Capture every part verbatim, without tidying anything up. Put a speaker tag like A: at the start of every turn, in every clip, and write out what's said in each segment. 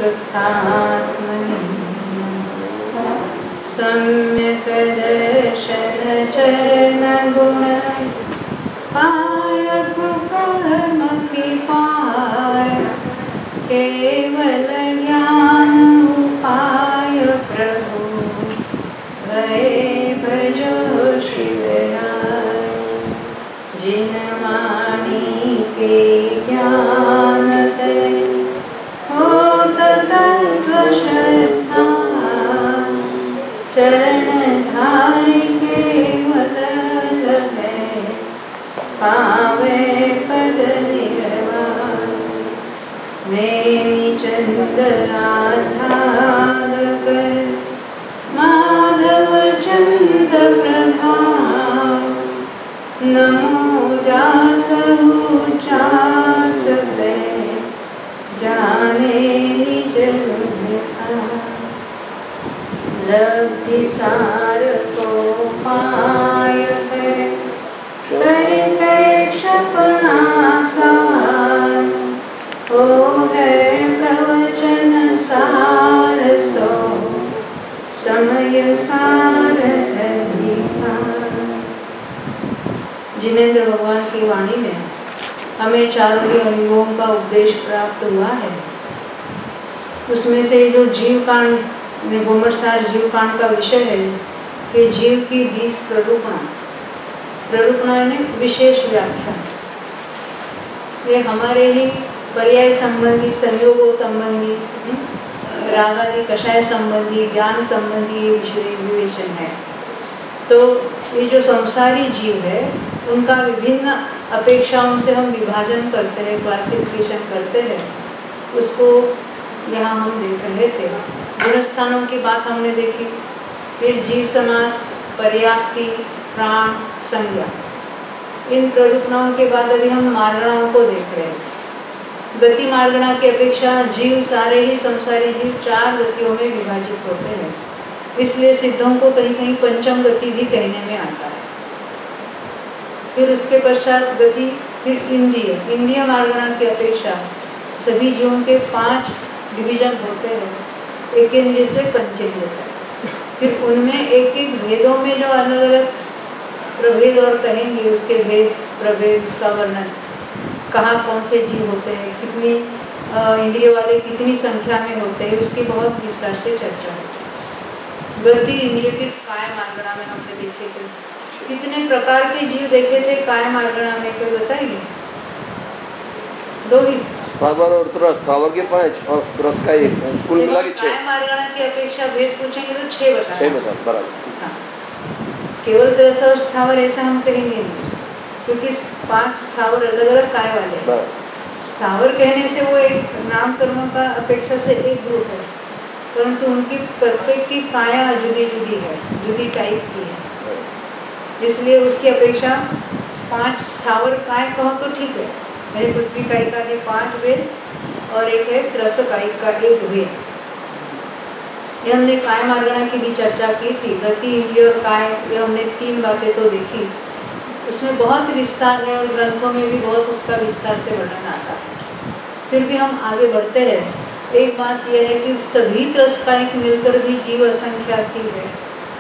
A: शुद्धात्मनि सम्यक् दर्शन चरण गुण कायक कर्म की पाय केवल ज्ञान उपाय प्रभु भय भजो शिवराय। जिन वाणी के ज्ञान दे हो तत्व श्रद्धा चरण धारि केवल है पावे पद निर्वाण। नेमि चंद्र आह्लाद कर माधव चंद प्रधान नमो जासहु जास दे जाने निज लब्धि सार को पाय है करके क्षपणा सार ओ है प्रवचन सार सो समय सार अधिकार। जिनेंद्र भगवान की वाणी में हमें चारों ही अणुओं का उपदेश प्राप्त हुआ है। उसमें से जो जीव कांड गोमरसार जीव कांड का विषय है कि जीव की बीस प्ररूपणा प्ररूपणा ने विशेष व्याख्या। ये हमारे ही पर्याय संबंधी संयोगों संबंधी राग आदि कषाय संबंधी ज्ञान संबंधी ये विषय विवेचन है। तो ये जो संसारी जीव है उनका विभिन्न अपेक्षाओं से हम विभाजन करते हैं, क्लासिफिकेशन करते हैं, उसको यहाँ हम देख रहे थे। गुणस्थानों की बात हमने देखी, फिर जीव समास, पर्याप्ति, प्राण, संज्ञा। इन प्ररूपणाओं के बाद अभी हम मार्गणाओं को देख रहे हैं। गति मार्गणा की अपेक्षा जीव सारे ही संसारी जीव चार गतियों में विभाजित होते हैं, इसलिए सिद्धों को कहीं कहीं पंचम गति भी कहने में आता है। फिर उसके पश्चात गति, फिर इंद्रिय। इंद्रिय मार्गणा की अपेक्षा सभी जीवों के पांच डिवीजन होते हैं, एक इंद्रिय से पंचेंद्रिय तक। फिर उनमें एक एक भेदों में जो अलग अलग प्रभेद और कहेंगे, उसके भेद प्रभेद, उसका वर्णन, कहाँ कौन से जीव होते हैं, कितनी इंद्रिय वाले कितनी संख्या में होते हैं, उसकी बहुत विस्तार से चर्चा है। गति इंद्रिय फिर काय मार्गणा में हमने देखे थे। कितने प्रकार के जीव देखे थे काय मार्गणा में, कोई बताएंगे? दो ही,
B: स्थावर और त्रस। स्थावर के पांच और त्रस का एक, कुल मिला के छह।
A: काय मार्गणा की अपेक्षा भेद पूछेंगे तो छह बता
B: छह बता बराबर।
A: हाँ, केवल त्रस और स्थावर ऐसा हम कहेंगे नहीं, क्योंकि पांच स्थावर अलग अलग काय वाले हैं। स्थावर कहने से वो एक नाम कर्मों का अपेक्षा से एक ग्रुप है, परंतु उनकी प्रत्येक की काया जुदी जुदी है, जुदी टाइप की है, इसलिए उसकी अपेक्षा पांच स्थावर काय कहो तो ठीक है। मेरे पृथ्वी काई का पांच वेद और एक है त्रस काई का एक वेद। ये हमने काय मार्गणा की भी चर्चा की थी। गति, इंद्रिय और काय, ये हमने तीन बातें तो देखी। उसमें बहुत विस्तार है और ग्रंथों में भी बहुत उसका विस्तार से वर्णन आता है। फिर भी हम आगे बढ़ते हैं। एक बात यह है कि सभी त्रस कायिक मिलकर भी जीव असंख्यात ही है।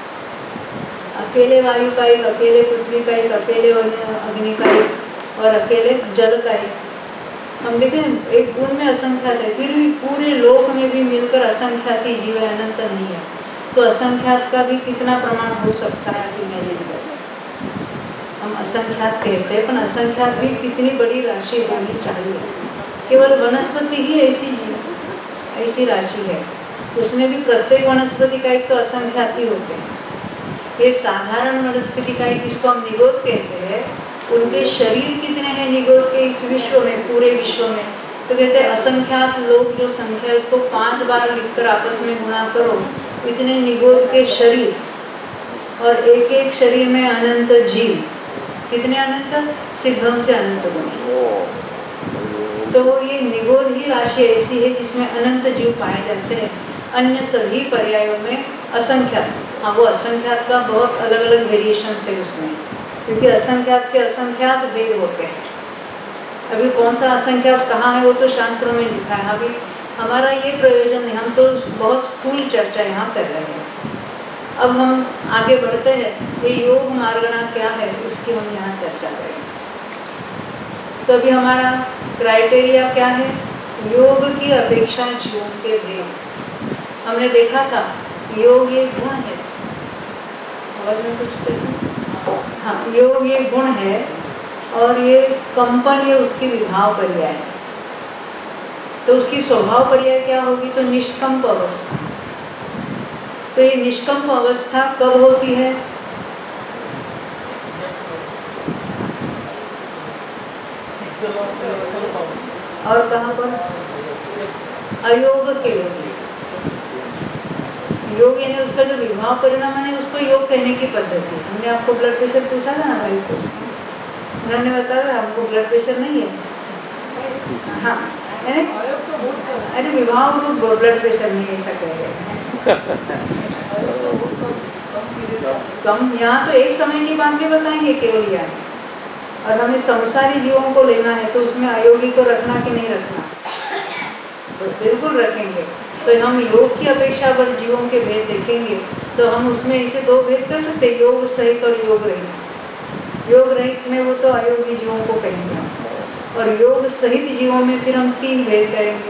A: अकेले वायु का एक, अकेले पृथ्वी का एक, अकेले अग्नि का एक और अकेले जल का एक। हम देखें एक बूंद में असंख्यात है, फिर भी पूरे लोक में भी मिलकर असंख्यात ही जीव है, अनंत नहीं है। तो असंख्यात का भी कितना प्रमाण हो सकता है कि मेरे लिए हम असंख्यात कहते हैं, पर असंख्यात भी कितनी बड़ी राशि होनी चाहिए। केवल वनस्पति ही ऐसी ऐसी राशि है, उसमें भी प्रत्येक वनस्पति का एक तो असंख्यात ही होते हैं। ये साधारण वनस्पति का एक, इसको हम निगोद कहते हैं, उनके शरीर कितने हैं निगोद के इस विश्व में, पूरे विश्व में, तो कहते हैं असंख्यात लोग, जो संख्या इसको पांच बार लिखकर आपस में गुणा करो, इतने निगोद के शरीर, और एक एक शरीर में अनंत जीव। कितने अनंत? सिद्धों से अनंत गुणे। तो ये निगोद ही राशि ऐसी है जिसमें अनंत जीव पाए जाते हैं। अन्य सभी पर्यायों में असंख्यात, हाँ वो असंख्यात का बहुत अलग अलग वेरिएशंस है उसमें, क्योंकि असंख्यात के असंख्यात भेद होते हैं। अभी कौन सा असंख्यात कहाँ है वो तो शास्त्रों में लिखा है। अभी हमारा ये प्रयोजन नहीं, हम तो बहुत स्थूल चर्चा यहाँ कर रहे हैं। अब हम आगे बढ़ते हैं, ये योग मार्गणा क्या है उसकी हम यहाँ चर्चा करेंगे। तो अभी हमारा क्राइटेरिया क्या है? योग की अपेक्षा जीवन के भेद। हमने देखा था योग ये गुण है, और में कुछ देखो, हाँ, योग ये गुण है और ये कंपन ये उसकी विभाव पर्याय है। तो उसकी स्वभाव पर्याय क्या होगी? तो निष्कंप अवस्था। तो ये निष्कंप अवस्था कब होती है? और कहाँ पर? अयोग के योग। योग यानी उसका जो विभाव परिणाम है उसको योग कहने की पद्धति। हमने आपको ब्लड प्रेशर पूछा था ना भाई को, उन्होंने बताया हमको ब्लड प्रेशर नहीं है। हाँ, अरे विभाव रूप ब्लड प्रेशर नहीं, ऐसा कह रहे कम। यहाँ तो एक समय की बात भी बताएंगे केवल यहाँ, और हमें संसारी जीवों को लेना है तो उसमें अयोगी को रखना कि नहीं रखना? तो बिल्कुल रखेंगे। तो हम योग की अपेक्षा पर जीवों के भेद देखेंगे तो हम उसमें इसे दो भेद कर सकते हैं, योग सहित और योग रहित। योग रहित में वो तो अयोगी जीवों को कहेंगे हम, और योग सहित जीवों में फिर हम तीन भेद करेंगे,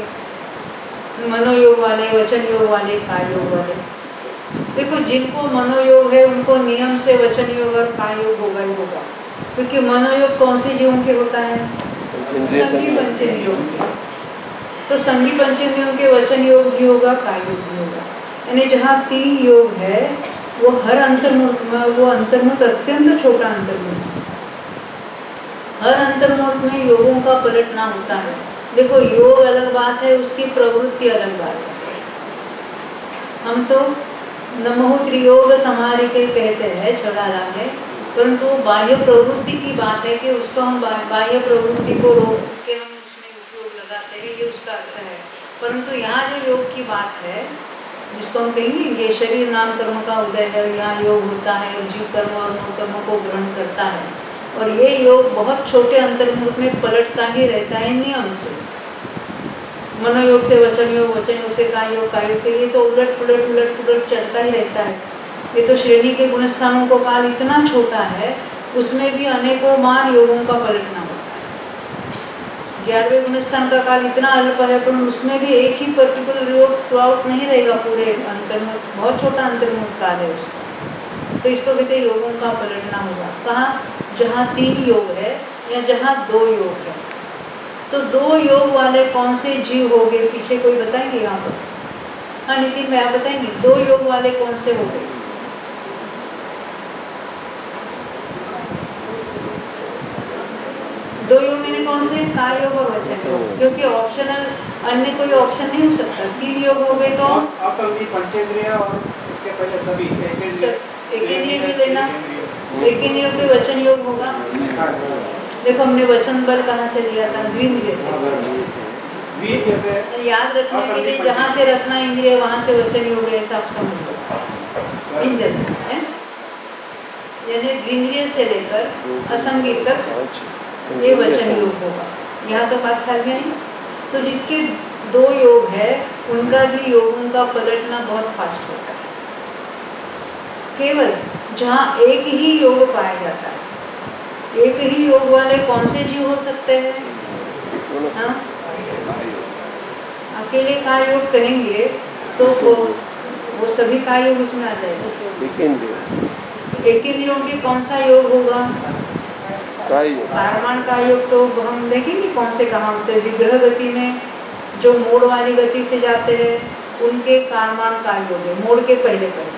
A: मनोयोग वाले, वचन योग वाले, काय योग वाले। देखो जिनको मनोयोग है उनको नियम से वचन योग और काय योग होगा ही होगा, क्योंकि मनोयोग कौन से जीवों के होता है? संगी पंचेंद्रियों के। तो संगी पंचेंद्रियों के वचन योग भी होगा, काय योग भी होगा। यानी जहाँ तीन योग है वो हर अंतर्मुहूर्त में, वो अंतर्मुहूर्त अत्यंत छोटा अंतर्मुहूर्त, हर अंतर्मुहूर्त में योगों का पलटना होता है। देखो योग अलग बात है, उसकी प्रवृत्ति अलग बात है। हम तो नमो त्रियोग समाधि के कहते हैं छड़ाला में, परंतु बाह्य प्रवृत्ति की बात है कि उसको हम बाह्य प्रवृत्ति को रोक के हम उसमें उपयोग लगाते हैं, ये उसका अर्थ है। परंतु यहाँ जो योग की बात है जिसको हम कहेंगे ये शरीर नाम कर्म का उदय है, यहाँ योग होता है और जीव कर्म और नौ कर्मों को ग्रहण करता है, और ये योग बहुत छोटे अंतर्मुहूर्त में पलटता ही रहता है नियम से। मनोयोग से वचन योग, वचन योग से काय योग, काय योग से, ये तो उलट पुलट उलट पुलट चलता ही रहता है। ये तो श्रेणी के गुणस्थानों को काल इतना छोटा है, उसमें भी अनेकों बार योगों का पलटना होता है। ग्यारहवें गुणस्थान का काल इतना अल्प है, पर उसमें भी एक ही पर्टिकुलर योग थ्रू आउट नहीं रहेगा पूरे अंतर्मुहूर्त, बहुत छोटा अंतर्मुहूर्त काल है उसका। तो इसको कहते हैं योगों का पलटना होगा। कहाँ? जहाँ तीन योग है या जहाँ दो योग है। तो दो योग वाले कौन से जीव हो गए? पीछे कोई बताएंगे यहाँ पर? हाँ नितिन मैं आप बताएंगे, दो योग वाले कौन से हो गए? दो योग मैंने कौन से? काय योग और वचन योग, क्योंकि ऑप्शनल अन्य कोई ऑप्शन नहीं हो सकता। तीन योग हो गए तो
C: पंचेंद्रिय और उसके पहले सभी
A: एक इंद्रिय भी लेना, एक इंद्रियों के वचन योग होगा। देखो हमने वचन बल कहाँ से लिया था? द्विंद्रिय से। याद रखने के लिए जहाँ से रसना इंद्रिय वहाँ से वचन योग है, ऐसा आप समझ लो। इंद्र है यानी द्विंद्रिय से लेकर असंगी तक ये वचन योग होगा। यहाँ तो बात ख्याल में नहीं। तो जिसके दो योग है उनका भी योगों का पलटना बहुत फास्ट होता है। केवल जहाँ एक ही योग पाया जाता है, एक ही योग वाले कौन से जीव हो सकते हैं? हाँ? अकेले काय योग कहेंगे तो वो वो सभी काय योग उसमें आ जाएगा। एक इंद्रियों के कौन सा योग होगा? कारमान का योग तो हम देखेंगे कौन से कहाँ होते हैं। विग्रह गति में जो मोड़ वाली गति से जाते हैं उनके कारमान का योग है, मोड़ के पहले पहले।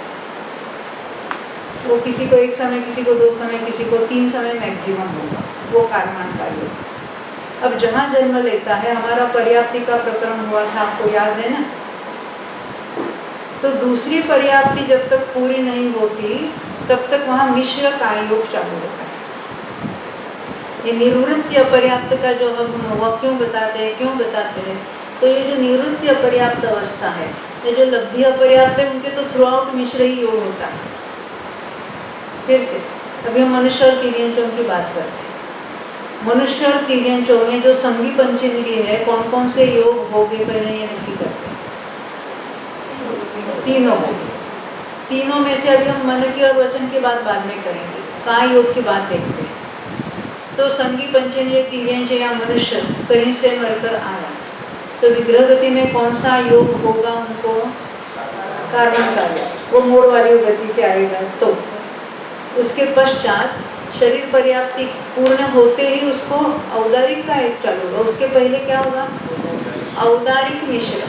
A: वो किसी को एक समय, किसी को दो समय, किसी को तीन समय मैक्सिमम होगा, वो कारमान का योग। अब जहाँ जन्म लेता है, हमारा पर्याप्ति का प्रकरण हुआ था, आपको याद है ना? तो दूसरी पर्याप्ति जब तक पूरी नहीं होती तब तक वहाँ मिश्र काय योग चालू होता है। ये निवृत्ति अपर्याप्त का जो हम वह क्यों बताते हैं, क्यों बताते हैं? तो ये जो निवृत्ति अपर्याप्त अवस्था है, ये जो लब्धि अपर्याप्त है, उनके तो थ्रू आउट मिश्र ही योग होता है। फिर से अभी हम मनुष्य और तिर्यंचों की बात करते हैं। मनुष्य और तिर्यंचों में जो संगी पंचेंद्रिय है, कौन कौन से योग हो गए पहले ये नक्की करते हैं। तीनों हो गए। तीनों में से अभी हम मन की और वचन की बात बाद में करेंगे, काय योग की बात देखते हैं। तो संगी पंचेंद्रिय तिर्यंच या मनुष्य कहीं से मरकर आया, तो विग्रह गति में कौन सा योग होगा उनको? कार्बन का योग, वो मोड़ वाली गति से आएगा। तो उसके पश्चात शरीर पर्याप्ति पूर्ण होते ही उसको औदारिक का एक चालू होगा। उसके पहले क्या होगा? औदारिक मिश्र।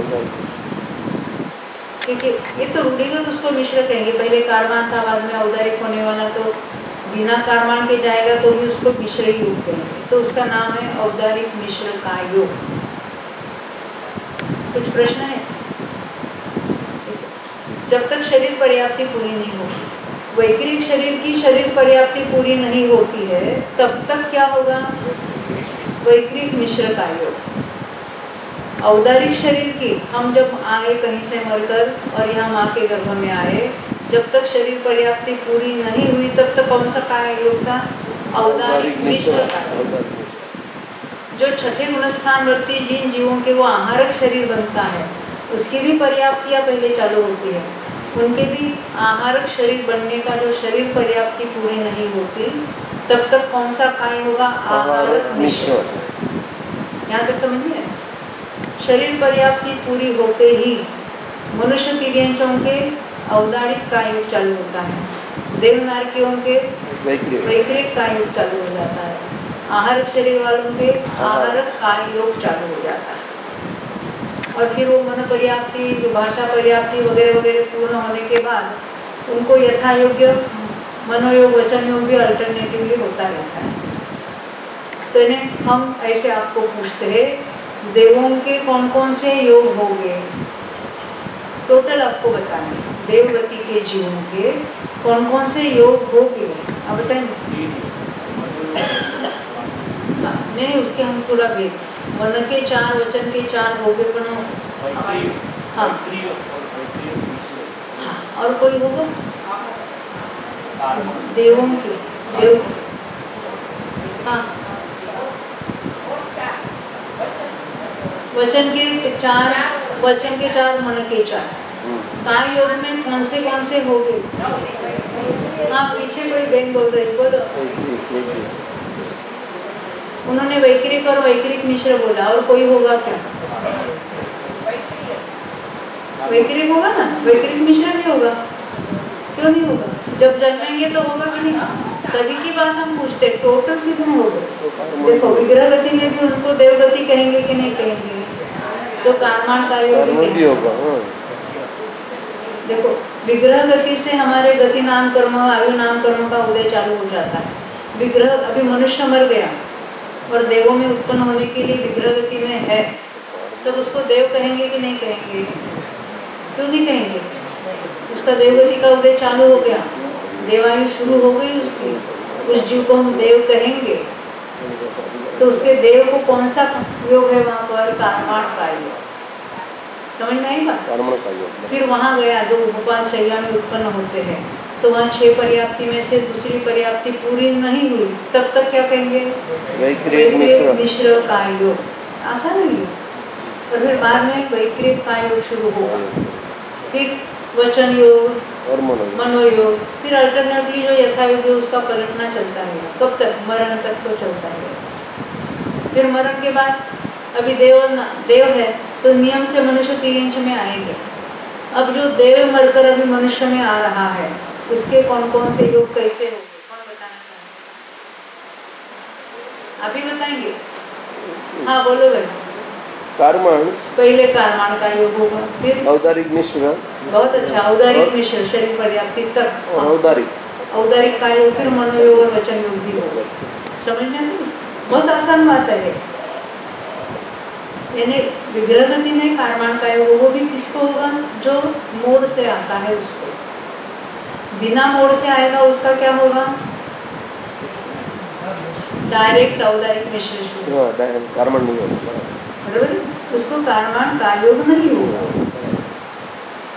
A: क्योंकि ये तो रूढ़िगत उसको मिश्र कहेंगे, पहले कार्बान था बाद में औदारिक होने वाला, तो बिना कार्बान के जाएगा तो भी उसको मिश्र ही योग कहेंगे। तो उसका नाम है औदारिक मिश्र का योग। कुछ प्रश्न है? जब तक शरीर पर्याप्ति पूरी नहीं होगी, वैक्रिक शरीर की शरीर पर्याप्ति पूरी नहीं होती है, तब तक क्या होगा? वैक्रिक मिश्र का योग। औदारिक शरीर की हम जब आए कहीं से मरकर और यहाँ माँ के गर्भ में आए, जब तक शरीर पर्याप्ति पूरी नहीं हुई तब तक कौन सा काय योग था? औदारिक मिश्र का। जो छठे गुणस्थानवर्ती जिन जीवों के वो आहारक शरीर बनता है, उसकी भी पर्याप्तियाँ पहले चालू होती है। उनके भी आहारक शरीर बनने का जो शरीर पर्याप्ति पूरी नहीं होती, तब तक कौन सा काय होगा? आहारक मिश्र। यहाँ तक समझिए। शरीर पर्याप्ति पूरी होते ही मनुष्य तिर्यंचों के औदारिक का योग चालू होता है, देवनारकियों के वैक्रिक का योग चालू हो जाता है, आहारक शरीर वालों के आहारक का योग चालू हो जाता है। और फिर वो मन पर्याप्ति, भाषा पर्याप्ति वगैरह वगैरह पूर्ण होने के बाद उनको यथा योग्य मनोयोग वचन योग भी अल्टरनेटिवली होता रहता है। तो इन्हें हम ऐसे आपको पूछते हैं, देवों के कौन कौन से योग हो गए? टोटल आपको बताएं, देवगति के जीवों के कौन कौन से योग हो गए आप बताएंगे? नहीं, उसके हम थोड़ा भेद, वर्ण के चार, वचन के चार हो गए, पर हाँ हाँ, और कोई होगा? देवों के देव, हाँ, वचन के चार, वचन के चार, मन के चार। काय योग में कौन से कौन से हो गए? हाँ, पीछे कोई बहन बोल रही, बोलो। उन्होंने वैक्रिक और वैक्रिक मिश्र बोला, और कोई होगा क्या? वैक्रिक होगा ना, वैक्रिक मिश्र भी होगा। क्यों नहीं होगा? जब जन्मेंगे तो होगा कि नहीं? तभी की बात हम पूछते, टोटल कितने हो गए? देखो, विग्रह गति में भी उनको देवगति कहेंगे कि नहीं कहेंगे? तो कार्माण का योग भी होगा। देखो, विग्रह गति से हमारे गति नाम कर्म, आयु नाम कर्म का उदय चालू हो जाता है। विग्रह, अभी मनुष्य मर गया और देवों में उत्पन्न होने के लिए विग्रह गति में है, तब तो उसको देव कहेंगे कि नहीं कहेंगे? क्यों नहीं कहेंगे? उसका देवगति का उदय चालू हो गया, देवायु शुरू हो गई उसकी, उस जीव को हम देव कहेंगे। तो उसके देव को कौन सा योग है वहाँ पर? कार्माण का योग। समझ में आई बात? फिर वहाँ गया, जो उपपाद शैया में उत्पन्न होते हैं, तो वहाँ छह पर्याप्ति में से दूसरी पर्याप्ति पूरी नहीं हुई, तब तक क्या कहेंगे? वैक्रिक मिश्र का योग। आसान नहीं है। और फिर बाद में वैक्रिक का योग शुरू होगा, फिर वचन योग और मनोयोग, फिर अल्टरनेटली जो यथा योग है उसका पलटना चलता रहेगा। कब तक? मरण तक तो चलता रहेगा। फिर मरण के बाद अभी देव देव है तो नियम से मनुष्य तिर्यंच में आएंगे। अब जो देव मरकर अभी मनुष्य में आ रहा है, उसके कौन कौन से योग कैसे होंगे? कौन बताना चाहेंगे? अभी बताएंगे? हाँ बोलो भाई।
B: कार्माण,
A: पहले कार्माण का योग होगा, फिर
B: औदारिक मिश्र।
A: बहुत अच्छा, औदारिक मिश्र शरीर पर्याप्ति तक,
B: और औदारिक
A: औदारिक का योग, फिर मनोयोग और वचन योग भी होगा। समझ में नहीं? बहुत आसान बात है। यानी विग्रह गति में कार्माण का योग, वो भी किसको होगा? जो मोड़ से आता है उसको। बिना मोड़ से आएगा उसका क्या होगा? डायरेक्ट औदारिक मिश्र शुरू।
B: हाँ, डायरेक्ट कार्माण नहीं होगा,
A: बराबर? उसको कार्माण का योग नहीं होगा।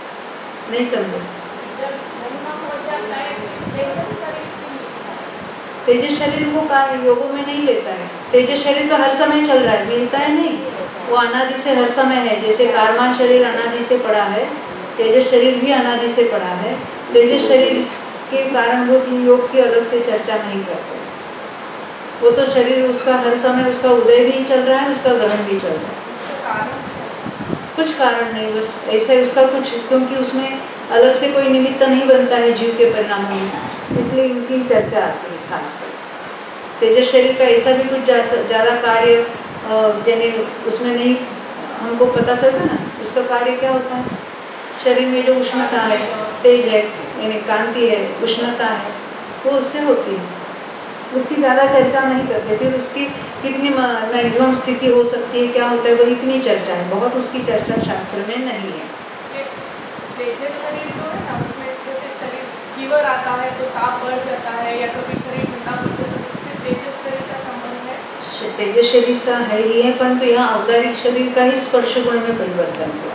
A: नहीं समझे? तेजस शरीर वो कार्य योगों में नहीं लेता है। तेजस शरीर तो हर समय चल रहा है, मिलता है नहीं, वो अनादि से हर समय है। जैसे कारमान शरीर अनादि से पड़ा है, तेजस शरीर भी अनादि से पड़ा है। तेजस शरीर के कारण वो योग की अलग से चर्चा नहीं करते, वो तो शरीर उसका हर समय उसका उदय भी चल रहा है, उसका ग्रहण भी चल रहा है। कुछ कारण नहीं, बस ऐसे उसका कुछ, क्योंकि उसमें अलग से कोई निमित्त नहीं बनता है जीव के परिणामों में, इसलिए इनकी चर्चा आती है खासकर। तेजस शरीर का ऐसा भी कुछ ज़्यादा कार्य यानी उसमें नहीं हमको पता चलता ना, उसका कार्य क्या होता है। शरीर में जो उष्णता है, तेज है यानी कांति है, उष्णता है, वो उससे होती है, उसकी ज़्यादा चर्चा नहीं करते। फिर उसकी कितनी मैक्सिमम स्थिति हो सकती है, क्या होता है, वो इतनी चर्चा है, बहुत उसकी चर्चा शास्त्र में नहीं है।
D: तेजस शरीर जो है ना, उसमें जैसे शरीर फीवर आता है तो ताप बढ़ जाता है, या कभी शरीर ठंडा उससे तेजस शरीर का संबंध है।
A: तेजस शरीर सा है ही है, परंतु यहाँ औदारिक शरीर का ही स्पर्श गुण में परिवर्तन हुआ।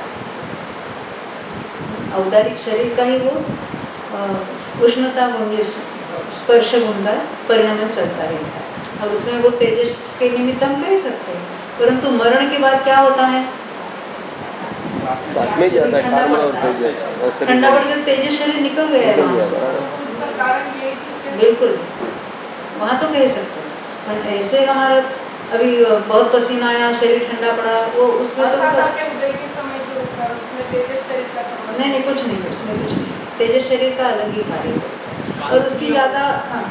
A: औदारिक शरीर का ही वो उष्णता गुण स्पर्श गुण का परिणाम चलता रहता है। अब उसमें वो तेजस के निमित्त हम कह सकते हैं, परंतु मरण के बाद क्या होता है,
B: में जाता है,
A: ठंडा पड़ता है, ठंडा पड़ता तेजस शरीर निकल गया है वहाँ से।
D: उसका कारण ये है,
A: बिल्कुल वहाँ तो कह सकते हैं, पर ऐसे हमारा अभी बहुत पसीना आया, शरीर ठंडा पड़ा, वो उसमें तो नहीं नहीं कुछ नहीं, उसमें कुछ नहीं, तेजस शरीर का अलग ही कार्य है और उसकी ज़्यादा हाँ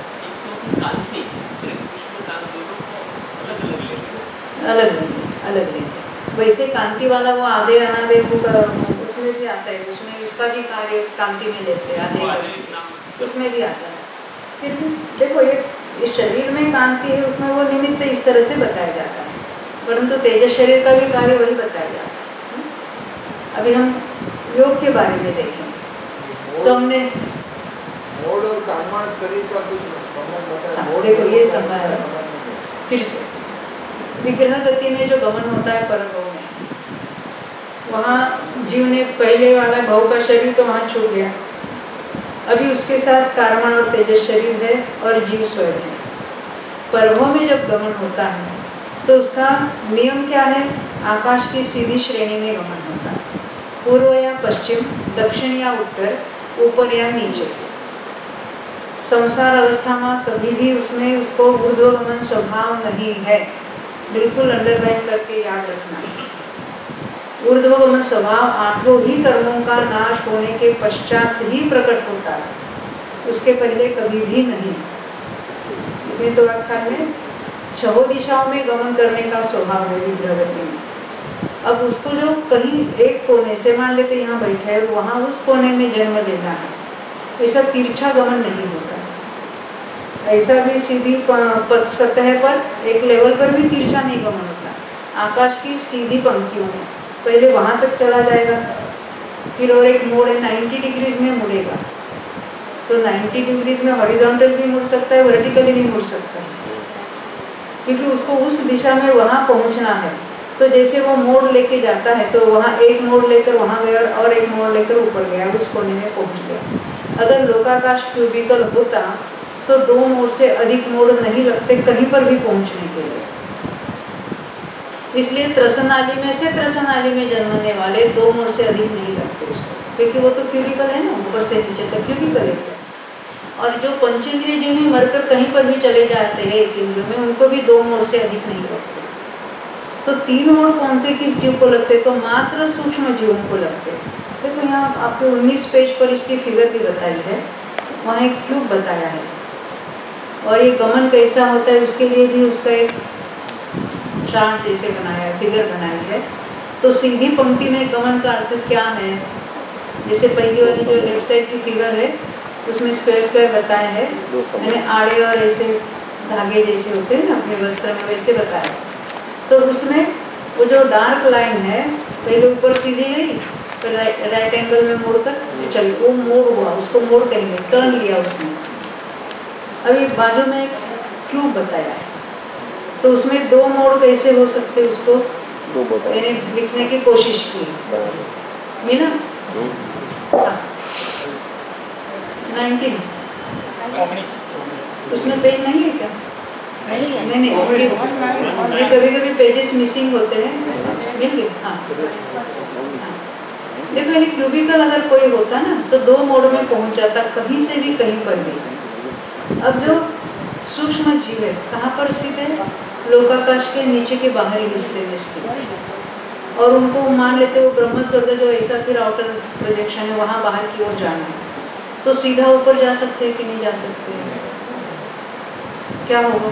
A: अलग नहीं अलग नहीं। वैसे कांति वाला वो आधे अनाधे उसमें भी आता है, उसमें उसका भी कार्य कांति में लेते हैं, आधे उसमें भी आता है। फिर भी देखो ये इस शरीर में कांति है, उसमें वो निमित्त इस तरह से बताया जाता है, परंतु तेजस शरीर का भी कार्य वही बताया जाता है। अभी हम योग के बारे में देखें तो हमने
C: मोड़ और कारमान शरीर का कुछ संबंध बताया।
A: हाँ, देखो ये संबंध फिर से विग्रह गति में जो गमन होता है परभव में, वहाँ जीव ने पहले वाला भव का शरीर तो वहाँ छूट गया, अभी उसके साथ कारमण और तेजस शरीर है और जीव स्वयं है। परभव में जब गमन होता है तो उसका नियम क्या है, आकाश की सीधी श्रेणी में गमन होता है, पूर्व या पश्चिम, दक्षिण या उत्तर, ऊपर या नीचे। संसार अवस्था में कभी भी उसमें उसको ऊर्ध्वगमन स्वभाव नहीं है, बिल्कुल अंडरलाइन करके याद रखना है। ऊर्ध्वगमन स्वभाव आठों ही कर्मों का नाश होने के पश्चात ही प्रकट होता है, उसके पहले कभी भी नहीं। ये तो व्याख्यान में छहों दिशाओं में गमन करने का स्वभाव है विग्रहगति में। अब उसको जो कहीं एक कोने से मान लेते यहाँ बैठे है, वहाँ उस कोने में जन्म लेना है, ऐसा तिरछा गमन नहीं होता। ऐसा भी सीधी सतह पर एक लेवल पर भी तिरछा नहीं गमन होता। आकाश की सीधी पंक्तियों में पहले वहाँ तक चला जाएगा, फिर और एक मोड़ है नाइन्टी डिग्रीज में मुड़ेगा, तो नाइन्टी डिग्रीज में हॉरिजॉन्टल भी मुड़ सकता है, वर्टिकली भी मुड़ सकता है, क्योंकि उसको उस दिशा में वहाँ पहुँचना है। तो जैसे वो मोड़ लेके जाता है तो वहाँ एक मोड़ लेकर वहाँ गया और एक मोड़ लेकर ऊपर गया, उस कोने में पहुँच गया। अगर लोकाकाश क्यूबिकल होता तो दो मोड़ से अधिक मोड़ नहीं लगते कहीं पर भी पहुँचने के लिए। इसलिए त्रसनाली में से त्रसनाली में जन्मने वाले दो मोड़ से अधिक नहीं लगते उसको, क्योंकि वो तो क्यूबिकल है ना, ऊपर से नीचे तक क्यूबिकल है। और जो पंचेंद्रिय जीव में मरकर कहीं पर भी चले जाते हैं एक इंद्रिय में, उनको भी दो मोड़ से अधिक नहीं लगते। तो तीन मोड़ कौन से किस जीव को लगते, तो मात्र सूक्ष्म जीवों को लगते। देखो यहाँ आपके उन्नीस पेज पर इसकी फिगर भी बताई है, वहाँ एक क्यूब बताया है, और ये गमन कैसा होता है उसके लिए भी उसका एक चार्ट जैसे बनाया है, फिगर बनाई है। तो सीधी पंक्ति में गमन का अर्थ क्या है, जैसे पहली वाली जो लेफ्ट साइड की फिगर है उसमें स्क्वायर स्क्वायर बताया है, मैंने आड़े और ऐसे धागे जैसे होते हैं ना अपने वस्त्र में, वैसे बताया। तो उसमें वो जो डार्क लाइन है पहले ऊपर सीधी गई, फिर राइट, राइट एंगल में मोड़कर चल, वो मोड़ हुआ, उसको मोड़ कहेंगे, टर्न लिया उसने। अभी बाजू में एक क्यूब बताया है, तो उसमें दो मोड़ कैसे हो सकते, उसको मैंने लिखने की कोशिश की, मीना नाइनटीन उसमें पेज नहीं है क्या?
D: नहीं है।
A: नहीं नहीं नहीं, कभी कभी पेजेस मिसिंग होते हैं, मिल गए? हाँ देखो, यानी क्यूबिकल अगर कोई होता ना तो दो मोड में पहुंच जाता, कहीं से भी कहीं पर भी। अब जो सूक्ष्म जीव है कहाँ पर स्थित है? लोकाकाश के नीचे के बाहरी हिस्से में स्थित है, और उनको मान लेते हो ब्रह्म स्वर्ग जो ऐसा फिर आउटर प्रोजेक्शन है, वहाँ बाहर की ओर जाना है, तो सीधा ऊपर जा सकते हैं कि नहीं जा सकते? क्या होगा?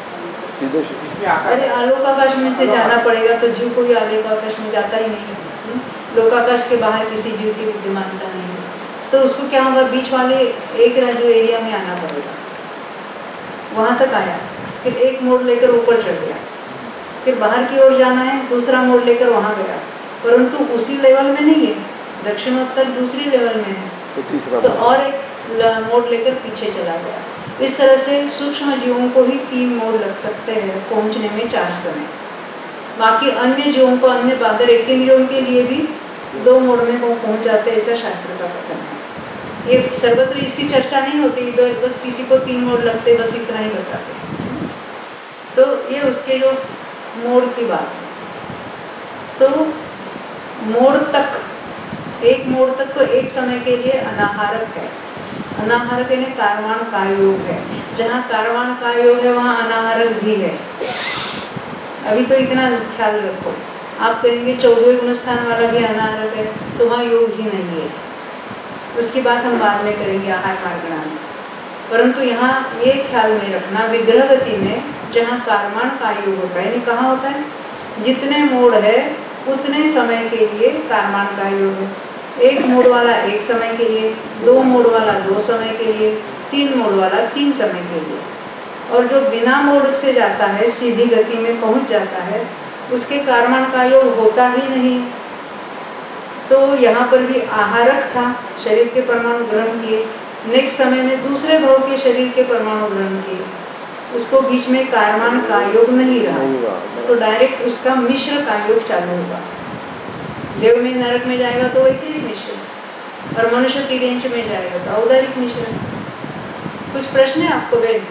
A: अरे आलोकाकाश में से जाना पड़ेगा, तो जीव कोई आलोकाकाश में जाता ही नहीं, लोकाकाश के बाहर किसी जीव की विद्यमानता नहीं है, तो उसको क्या होगा? बीच वाले एक राजू एरिया में आना पड़ेगा। वहाँ तक आया, फिर एक मोड़ लेकर ऊपर चढ़ गया, फिर बाहर की ओर जाना है, दूसरा मोड़ लेकर वहाँ गया, परंतु उसी लेवल में नहीं है, दक्षिणोत्तर दूसरी लेवल में है,
B: तो,
A: तो और एक मोड़ लेकर पीछे चला गया। इस तरह से सूक्ष्म जीवों को ही तीन मोड़ लग सकते हैं पहुँचने में चार समय। बाकी अन्य जीवों को, अन्य बादर एकेंद्रियों के लिए भी दो मोड़ में वो पहुँच जाते हैं, ऐसा शास्त्र का कथन है। ये सर्वत्र इसकी चर्चा नहीं होती, इधर बस किसी को तीन मोड़ लगते, बस इतना ही बताते हैं। तो ये उसके जो मोड़ की बात है। तो मोड़ तक, एक मोड़ तक तो एक समय के लिए अनाहारक है। अनाहारक यानी कारवाण का योग है, जहाँ कारवाण का योग है वहाँ अनाहारक भी है। अभी तो इतना ख्याल रखो, आप कहेंगे चौदहवें गुणस्थान वाला भी अनाहारक है, तो वहाँ योग ही नहीं है। उसकी बात हम बाद में करेंगे आहार मार्गणा में, परंतु यहाँ ये ख्याल में रखना, विग्रह गति में जहाँ कारवाण का योग होता है, यानी कहाँ होता है? जितने मोड़ है उतने समय के लिए कारवाण का योग है। एक मोड़ वाला एक समय के लिए, दो मोड़ वाला दो समय के लिए, तीन मोड़ वाला तीन समय के लिए। और जो बिना मोड़ से जाता है, सीधी गति में पहुंच जाता है, उसके कारवाण का योग होता ही नहीं। तो यहाँ पर भी आहारक था, शरीर के परमाणु ग्रहण किए, नेक्स्ट समय में दूसरे भाव के शरीर के परमाणु ग्रहण किए, उसको बीच में कारवाण का योग नहीं रहा, तो डायरेक्ट उसका मिश्र का योग चालू होगा। देव में नरक में जाएगा तो वैतरिक मिश्र, और मनुष्य की रेंज में जाएगा तो औदारिक मिश्र। कुछ प्रश्न है आपको बेन?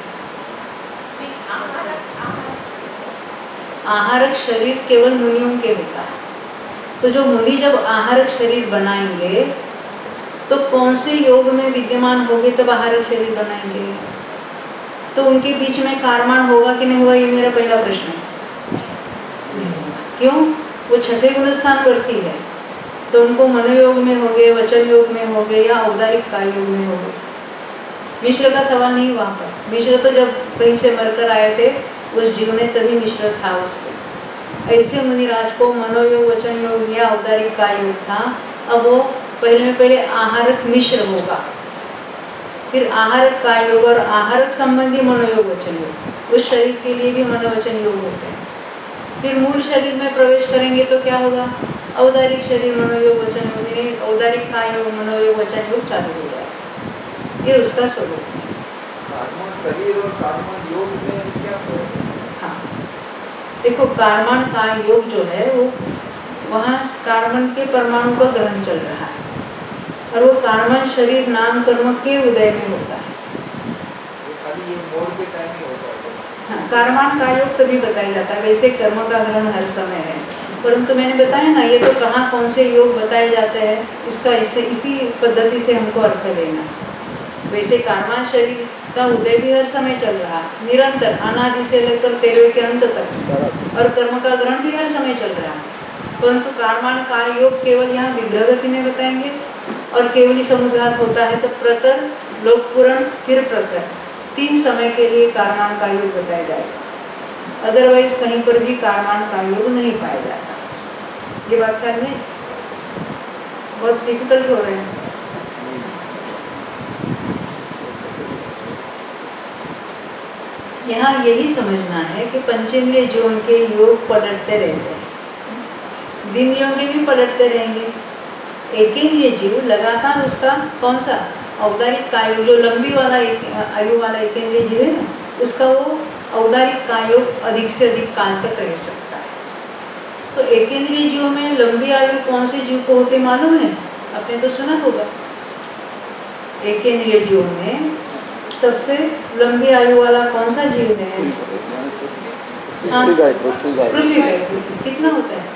A: आहारक शरीर केवल मुनियों के होता है, तो जो मुनि जब आहारक शरीर बनाएंगे तो कौन से योग में विद्यमान होंगे तब आहारक शरीर बनाएंगे? तो उनके बीच में कारवाण होगा कि नहीं होगा, ये मेरा पहला प्रश्न है। क्यों? वो छठे गुण स्थान वर्ती है, तो उनको मनोयोग में हो गए, वचन योग में हो गए, या औदारिक काय योग में हो गए। मिश्र का सवाल नहीं वहाँ पर। मिश्र तो जब कहीं से मरकर आए थे उस जीव ने, तभी मिश्र था उसके। ऐसे मुनिराज को मनोयोग, वचन योग या औदारिक काय योग था। अब वो पहले में पहले आहारक मिश्र होगा, फिर आहारक काय योग और आहारक संबंधी मनोयोग, वचन योग। उस शरीर के लिए भी मनोवचन योग होते हैं। फिर मूल शरीर में प्रवेश करेंगे तो क्या होगा? औदारिक शरीर, मनोयोग, वचन योग, औदारिक काय योग, मनोयोग, वचन योग चालू हो जाएगा। ये उसका स्वरूप है।
C: शरीर और कारवाण योग में क्या फर्क है?
A: हाँ देखो, कारवाण काय योग जो है वो वहाँ कारवाण के परमाणु का ग्रहण चल रहा है, और वो कारवाण शरीर नाम कर्म के उदय में होता है।
C: खाली ये मोड़ के टाइम ही होता है।
A: हाँ, कारवाण का योग तभी बताया जाता है। वैसे कर्म का ग्रहण हर समय है, परंतु मैंने बताया ना, ये तो कहाँ कौन से योग बताए जाते हैं, इसका इससे इसी पद्धति से हमको अर्थ देना। वैसे कारवाण शरीर का उदय भी हर समय चल रहा है, निरंतर, अनादि से लेकर तेरहवें के अंत तक, और कर्म का ग्रहण भी हर समय चल रहा है। परंतु कारवाण का योग केवल यहाँ विग्रह गति में बताएंगे, और केवली समुद्घात होता है तो प्रतर, लोकपुरण, फिर प्रतर, तीन समय के लिए कारवाण का योग बताया जाएगा। अदरवाइज कहीं पर भी कारवाण का योग नहीं पाया जाता। ये बात ख्याल में बहुत डिफिकल्ट हो रहे हैं। यहाँ यही समझना है कि पंचेंद्रिय जीवन के योग पलटते रहते हैं, विन्द्रियों के भी पलटते रहेंगे। एकेंद्रिय जीव लगातार उसका कौन सा औदारिक कायोग, जो लंबी वाला एक आयु वाला एकेंद्रिय जीव है ना, उसका वो औदारिक कायोग अधिक से अधिक काल तक रह सकता है। तो एकेंद्रिय जीव में लंबी आयु कौन से जीव को होते मालूम है? आपने तो सुना होगा। एकेंद्रिय जीव में सबसे लंबी आयु वाला कौन सा जीव है? हाँ,
B: पृथ्वी गाय पृथ्वी गाय
A: पृथ्वी गाय। कितना होता है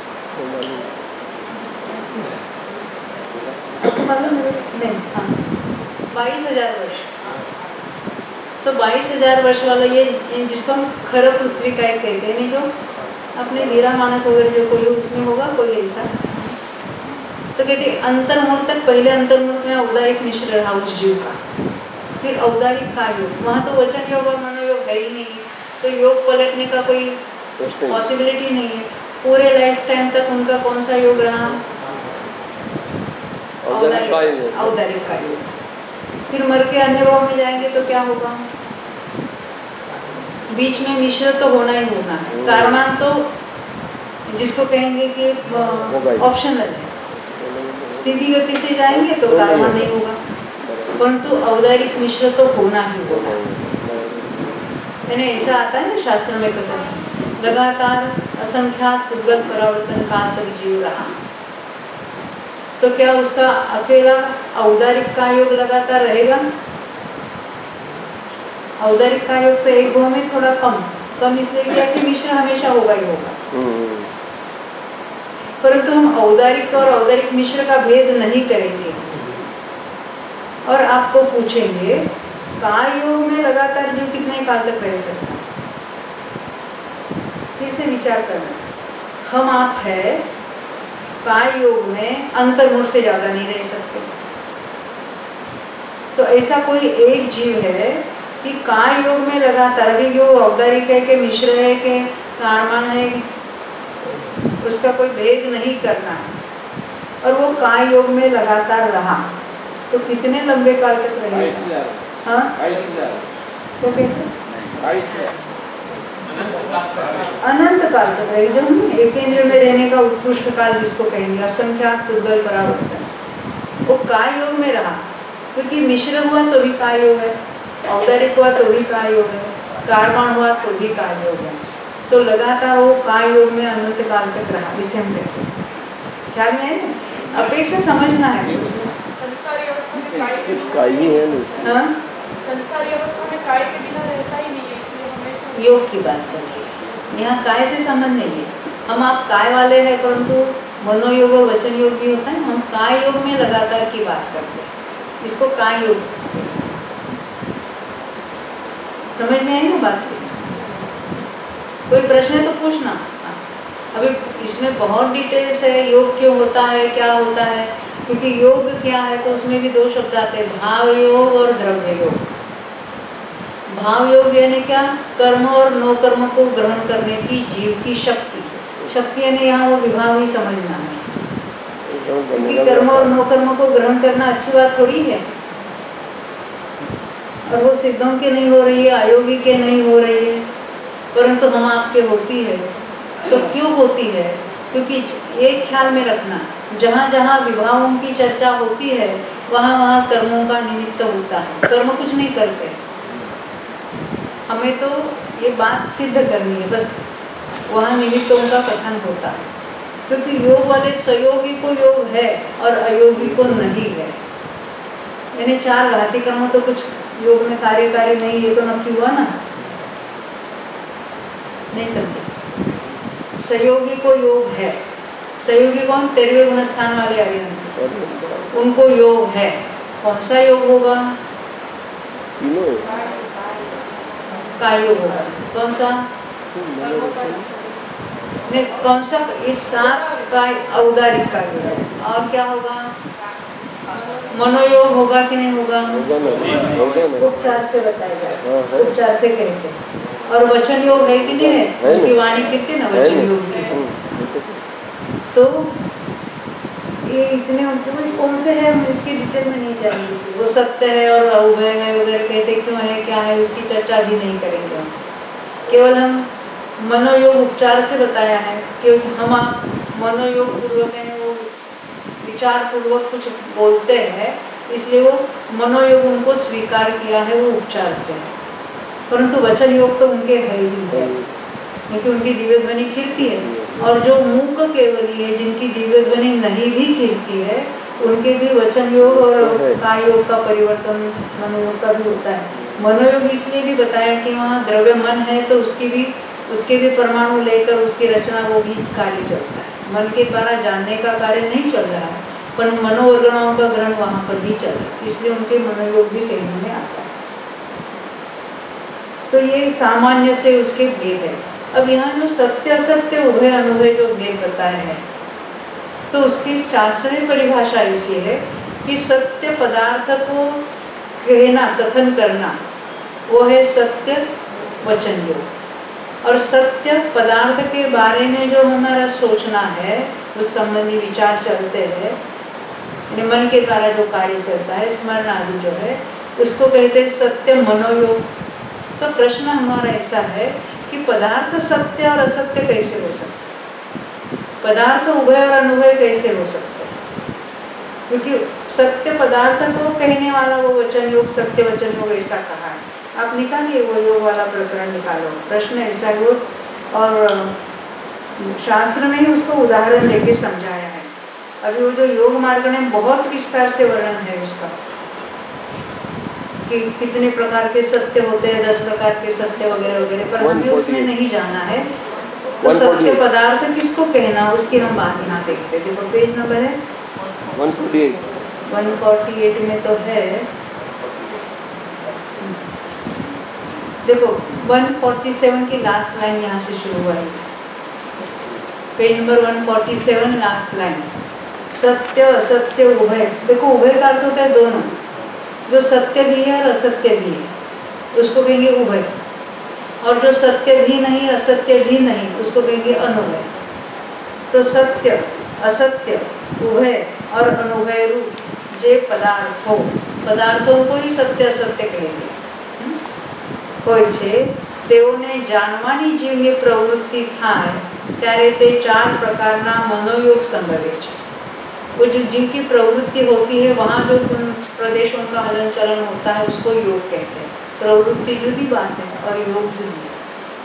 A: आपको मालूम है? नहीं। हाँ, बाईस हजार वर्ष। तो बाईस हजार वर्ष वाला ये जिसको हम खर पृथ्वी का एक कहते हैं, नहीं जो अपने हीरा मानक वगैरह जो कोई उसमें होगा कोई ऐसा, तो कहते अंतर्मुख तक, पहले अंतर्मुख में औदारिक मिश्र रहा उस जीव का, फिर औदारिक का योग, वहाँ तो वचन योग और मनोयोग है ही नहीं, तो योग पलटने का कोई पॉसिबिलिटी नहीं है। पूरे लाइफ टाइम तक उनका कौन सा योग रहा? औदारिक औदारिक का योग। फिर मर के अन्य भाव में जाएंगे तो क्या होगा? बीच में मिश्र तो होना ही होना है। कारमान तो जिसको कहेंगे कि ऑप्शनल है, सीधी गति से जाएंगे तो कारमान नहीं होगा, परंतु औदारिक मिश्र तो होना ही होगा। मैंने ऐसा आता है ना शास्त्र में कथन, लगातार असंख्यात उद्गत परावर्तन काल तक जीव रहा, तो क्या उसका अकेला औदारिक का योग लगातार रहेगा? औदारिक का योग तो एक भाव में थोड़ा कम कम इसलिए किया कि मिश्र हमेशा होगा ही होगा, परंतु हम औदारिक और औदारिक मिश्र का भेद नहीं करेंगे और आपको पूछेंगे काय योग में लगातार जीव कितने काल तक रह सकता है? फिर से विचार करना। हम आप है काय योग में अंतर्मुख से ज्यादा नहीं रह सकते, तो ऐसा कोई एक जीव है कि काय योग में लगातार, अभी योग औदारिक है कि मिश्र है कि कारमान है, उसका कोई भेद नहीं करना है और वो काय योग में लगातार रहा, तो कितने लंबे काल तक रहेगा? हाँ, तो कहते अनंत काल तक रहेगी। जो हम एकेंद्र में रहने का उत्कृष्ट काल जिसको कहेंगे, असंख्यात उद्गल परावर्तन, वो काय योग में रहा, क्योंकि मिश्र हुआ तो भी काय योग है, औदारिक हुआ तो भी काय योग है, कारमान हुआ तो भी काय योग है, तो लगातार वो काय योग में अनंत काल तक रहा। इसे हम कह सकते हैं। ख्याल में है? अपेक्षा समझना है।
D: संसारी अवस्था में काय के बिना
B: काय ही है नहीं।
A: हाँ,
D: संसारी अवस्था में काय के बिना रहता ही नहीं है, इसलिए हमेशा
A: योग की बात चल रही है यहाँ, काय से संबंध नहीं है। हम आप काय वाले हैं, परंतु मनोयोग और वचन योग भी होता है। हम काय योग में लगातार की बात करते हैं, इसको काय योग समझ में आई ना बात? कोई प्रश्न है तो पूछना। अभी इसमें बहुत डिटेल्स है, योग क्यों होता है, क्या होता है, क्योंकि योग क्या है तो उसमें भी दो शब्द आते हैं, भाव योग और द्रव्य योग। भाव योग यानी क्या? कर्म और नो कर्म को ग्रहण करने की जीव की शक्ति। शक्ति यानी यहाँ वो विभाव ही समझना है, क्योंकि कर्म और नो कर्म को ग्रहण करना अच्छी बात थोड़ी है, और वो सिद्धों के नहीं हो रही है, अयोगी के नहीं हो रही है, परंतु हम आपके होती है। तो क्यों होती है? क्योंकि एक ख्याल में रखना, जहाँ जहाँ विभावों की चर्चा होती है वहाँ वहाँ कर्मों का निमित्त होता है। कर्म कुछ नहीं करते, हमें तो ये बात सिद्ध करनी है बस, वहाँ निमित्तों का कथन होता है। क्योंकि योग वाले सहयोगी को योग है और अयोगी को नहीं है। यानी चार घाती कर्म तो कुछ योग में कार्यकारी नहीं, ये तो नक्की हुआ ना? नहीं समझे? सहयोगी को योग है। सहयोगी कौन? तेरहवें गुण स्थान वाले आगे, उनको योग है। कौन सा योग होगा? काय योग होगा। कौन सा? नहीं, कौन सा? एक सात काय औदारिक का योग है। और क्या होगा? मनोयोग होगा कि नहीं होगा? उपचार से बताएगा, उपचार से कहते। और वचन योग है कि नहीं है? उनकी वाणी कहते ना वचन योग है। तो ये इतने उनके कोई कौन से है, उनकी डिटेल में नहीं जाएंगे। वो सत्य है और अभय है वगैरह कहते, क्यों है क्या है उसकी चर्चा भी नहीं करेंगे हम। केवल हम मनोयोग उपचार से बताया है, क्योंकि हम आप मनोयोग पूर्वक है वो विचार पूर्वक कुछ बोलते हैं, इसलिए वो मनोयोग उनको स्वीकार किया है वो उपचार से। परंतु वचन योग तो उनके है ही है, क्योंकि उनकी दिव्य ध्वनि खिलती है। और जो मूक केवली है, जिनकी दिव्य ध्वनि नहीं भी खिलती है, उनके भी वचन योग और काय योग का परिवर्तन मनोयोग का भी होता है। मनोयोग इसलिए भी बताया कि वहाँ द्रव्य मन है तो उसकी भी उसके भी परमाणु लेकर उसकी रचना वो भी कार्य चलता है। मन के द्वारा जानने का कार्य नहीं चल रहा है, पर मनोवर्गणाओं का ग्रहण वहाँ पर भी चल रहा है, इसलिए उनके मनोयोग भी कहने में आता है। तो ये सामान्य से उसके भेद है। अब यहाँ जो सत्य असत्य उभय अनुभय जो भेद बताया है, तो उसकी शास्त्र में परिभाषा ऐसी है कि सत्य पदार्थ को कहना कथन करना वो है सत्य वचन योग, और सत्य पदार्थ के बारे में जो हमारा सोचना है उस संबंधी विचार चलते हैं, मन के द्वारा जो कार्य चलता है स्मरण आदि जो है उसको कहते हैं सत्य मनोयोग। तो प्रश्न हमारा ऐसा है कि पदार्थ सत्य और असत्य कैसे हो सकते, पदार्थ उभय और अनुभय कैसे हो सकते हैं? क्योंकि सत्य पदार्थ को कहने वाला वो वचन योग सत्य वचन योग ऐसा कहा है। आप निकालिए वो योग वाला प्रकरण निकालो, प्रश्न ऐसा योग और शास्त्र में ही उसको उदाहरण लेके समझाया है। अभी वो जो योग मार्ग में बहुत विस्तार से वर्णन है उसका कि कितने प्रकार के सत्य होते हैं, दस प्रकार के सत्य वगैरह वगैरह, पर हमें उसमें नहीं जाना है। तो सत्य पदार्थ किसको कहना उसकी हम बात यहाँ देखते हैं। देखो पेज नंबर है
B: एक सौ अड़तालीस।
A: एक सौ अड़तालीस में तो है, देखो एक सौ सैंतालीस की लास्ट लाइन यहाँ से शुरू हुआ है, पेज नंबर एक सौ सैंतालीस लास्ट लाइन, सत्य असत्य उभय। देखो उभय का अर्थ होता है दोनों, जो सत्य भी है और असत्य भी है उसको कहेंगे उभय, और जो सत्य भी नहीं असत्य भी नहीं उसको कहेंगे अनुभय। तो सत्य असत्य उभय और अनुभय रूप जे पदार्थों, पदार्थों को ही सत्य असत्य कहेंगे। હોય છે તેઓને જાણવાની જીવની પ્રવૃત્તિ થાય ત્યારે તે ચાર પ્રકારના મનોयोग સંભવે છે। वो जो जीव की प्रवृत्ति होती है वहाँ जो प्रदेशों का हलन चलन होता है उसको योग कहते हैं। प्रवृत्ति जुदी बात है और योग जुदी है।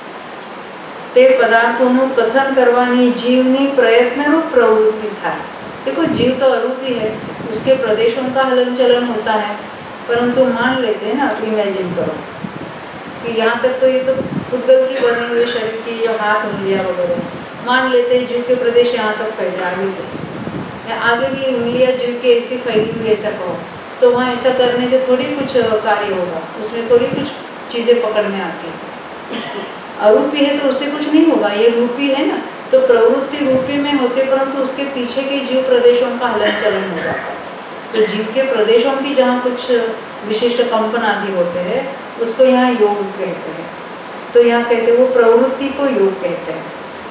A: તે પદાર્થોનું કથન કરવાની જીવની પ્રયત્નરૂપ પ્રવૃત્તિ થાય। देखो जीव तो अरूपी है, उसके प्रदेशों का हलन चलन होता है, परंतु मान लेते हैं ना, इमेजिन करो कि यहाँ तक तो ये तो उद्गल की बने हुए शरीर की जो हाथ उंगलियाँ वगैरह, मान लेते हैं जीव के प्रदेश यहाँ तक फैले, आगे तो या आगे भी उंगलियाँ जीव की ऐसी फैली हुई ऐसा कहो, तो वहाँ ऐसा करने से थोड़ी कुछ कार्य होगा, उसमें थोड़ी कुछ चीज़ें पकड़ में आती हैं। अरूपी है तो उससे कुछ नहीं होगा, ये रूपी है ना, तो प्रवृत्ति रूपी में होते परंतु उसके पीछे के जीव प्रदेशों का हलन चलन हो जाता है। तो जीव के प्रदेशों की जहाँ कुछ विशिष्ट कंपन आदि होते हैं उसको यहाँ योग कहते हैं। तो यहाँ कहते हैं वो प्रवृत्ति को योग कहते हैं।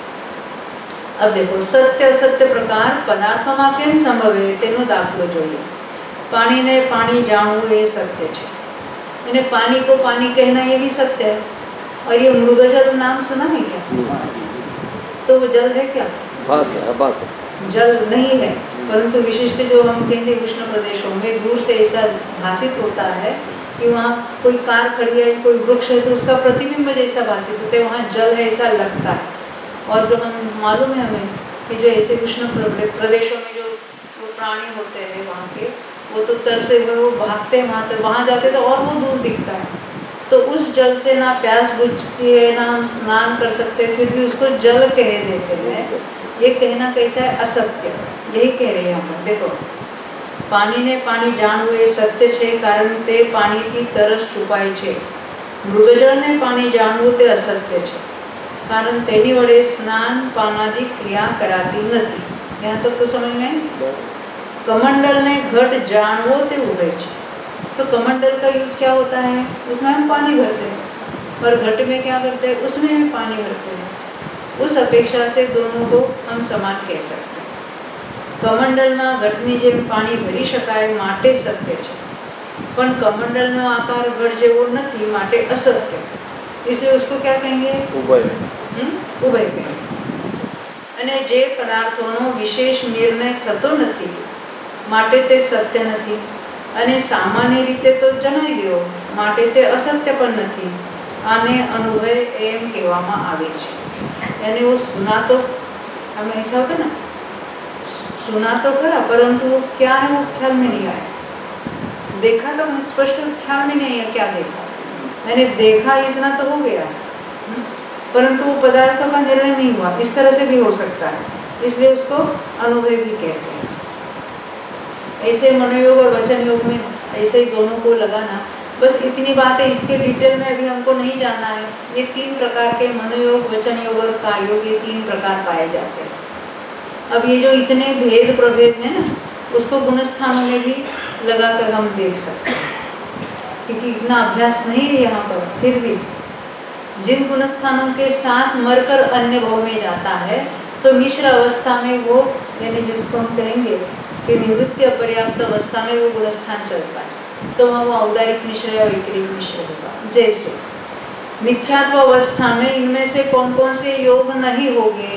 A: अब देखो सत्य असत्य प्रकार पदार्थों केम संभवे तेनो दाखलो જોઈએ। पानी ने पानी जाणવું ये सत्य है, यानी पानी को पानी कहना ये भी सत्य है। और ये मृगजल नाम सुना है क्या? तो वो जल है क्या?
B: भास है, भास है।
A: जल नहीं है, परंतु विशिष्ट जो हम कहते उष्ण प्रदेशों में दूर से ऐसा भाषित होता है कि वहाँ कोई कार खड़ी है, कोई वृक्ष है, तो उसका प्रतिबिंब जैसा भाषित होता है, वहाँ जल है ऐसा लगता है। और जो हम मालूम है हमें कि जो ऐसे उष्ण प्रदेशों में जो वो प्राणी होते हैं वहाँ के, वो तो तरसे हुए वो भागते हैं वहाँ तक, वहाँ जाते तो और वो दूर दिखता है। तो उस जल से ना प्यास बुझती है ना हम स्नान कर सकते हैं, फिर भी उसको जल कह देते हैं। ये कहना कैसा है? असत्य। यही कह रहे हैं यहाँ पर। देखो पानी ने पानी जाणવું એ સત્ય છે કારણ તે પાણીથી તરસ છુપાય છે। મૃગજળને પાણી જાણવું તે અસત્ય છે કારણ તેની વડે સ્નાન પાનાદિ ક્રિયા કરાતી નથી। यहाँ तक तो समझ में? कमंडल ने घट जाणવો તે ઉભય છે। तो कमंडल का यूज क्या होता है? उसमें हम पानी भरते हैं, और घट में क्या करते हैं? उसमें हम पानी भरते हैं। उस अपेक्षा से दोनों को हम समान कह सकते हैं। कमंडलમાં ઘટની જેમ પાણી ભરી શકાય માટે સત્ય છે, પણ કમંડલનો આકાર ઘટ જેવો નથી માટે અસત્ય। इसलिए उसको क्या कहेंगे?
B: ઉભય।
A: ઉભય કહેંगे। અને જે પદાર્થોનો વિશેષ નિર્ણય થતો નથી માટે તે સત્ય નથી, અને સામાન્ય રીતે તો જણાઈ ગયો માટે તે અસત્ય પણ નથી। આને અનુભય એમ કહેવામાં આવે છે। यानी वो सुना तो हमें ऐसा होता ना, सुना तो करा, परंतु वो क्या है वो ख्याल में नहीं आया। देखा तो स्पष्ट ख्याल में नहीं है क्या देखा, मैंने देखा इतना तो हो गया, परंतु वो पदार्थों का निर्णय नहीं हुआ। इस तरह से भी हो सकता है, इसलिए उसको अनुभव भी कहते हैं। ऐसे मनोयोग और वचन योग में ऐसे ही दोनों को लगाना। बस इतनी बात है, इसके डिटेल में अभी हमको नहीं जानना है। ये तीन प्रकार के मनोयोग, वचन योग और काय योग, ये तीन प्रकार पाए जाते हैं। अब ये जो इतने भेद प्रभेद हैं ना, उसको गुणस्थानों में भी लगाकर हम देख सकते हैं, क्योंकि इतना अभ्यास नहीं है यहाँ पर। फिर भी जिन गुणस्थानों के साथ मरकर अन्य भाव में जाता है, तो मिश्र अवस्था में वो, यानी जिसको हम कहेंगे कि निवृत्ति अपर्याप्त अवस्था में वो गुणस्थान चलता है, तो वहाँ वो औदारिक मिश्र या वैकृत मिश्र होगा। जैसे मिथ्यात्व अवस्था में इनमें से कौन कौन से योग नहीं होंगे?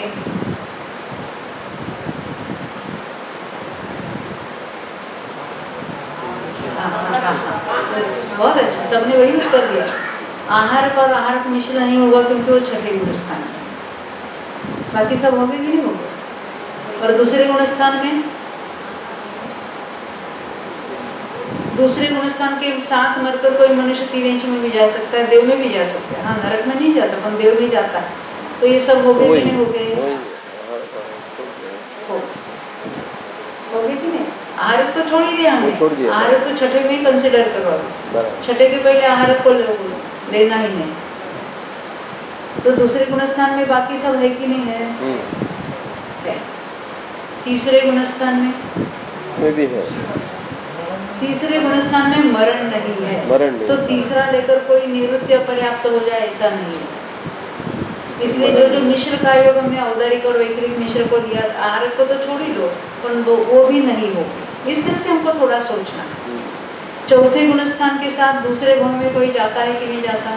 A: बहुत अच्छा, सबने वही उत्तर दिया। आहार पर आहार का मिश्र नहीं होगा, क्योंकि वो छठे गुणस्थान है। बाकी सब होंगे कि नहीं होंगे? और दूसरे गुणस्थान में, दूसरे गुणस्थान के साथ मरकर कोई मनुष्य तीन इंच में भी जा सकता है, देव में भी जा सकता है। हाँ, नरक में नहीं जाता, पर देव में जाता है। तो ये सब हो गए कि नहीं हो गए? हो गए कि नहीं? आहारक तो छोड़ ही दिया हमने, आहारक तो छठे में ही कंसिडर करो। छठे के पहले आहारक को लेना ही नहीं। तो दूसरे गुणस्थान में बाकी सब है कि नहीं है? है। तीसरे गुणस्थान में
B: में भी है।
A: तीसरे गुणस्थान में मरण नहीं है,
B: मरण नहीं।
A: तो तीसरा लेकर कोई निवृत्ति अपर्याप्त हो जाए, ऐसा नहीं है। इसलिए जो जो मिश्र का योग हमने औदारिक और वैकृत मिश्र को लिया, आहारक को तो छोड़ ही दो, पर वो, वो भी नहीं हो। इस तरह से हमको थोड़ा सोचना। चौथे गुणस्थान के साथ दूसरे भाव में कोई जाता है कि नहीं जाता?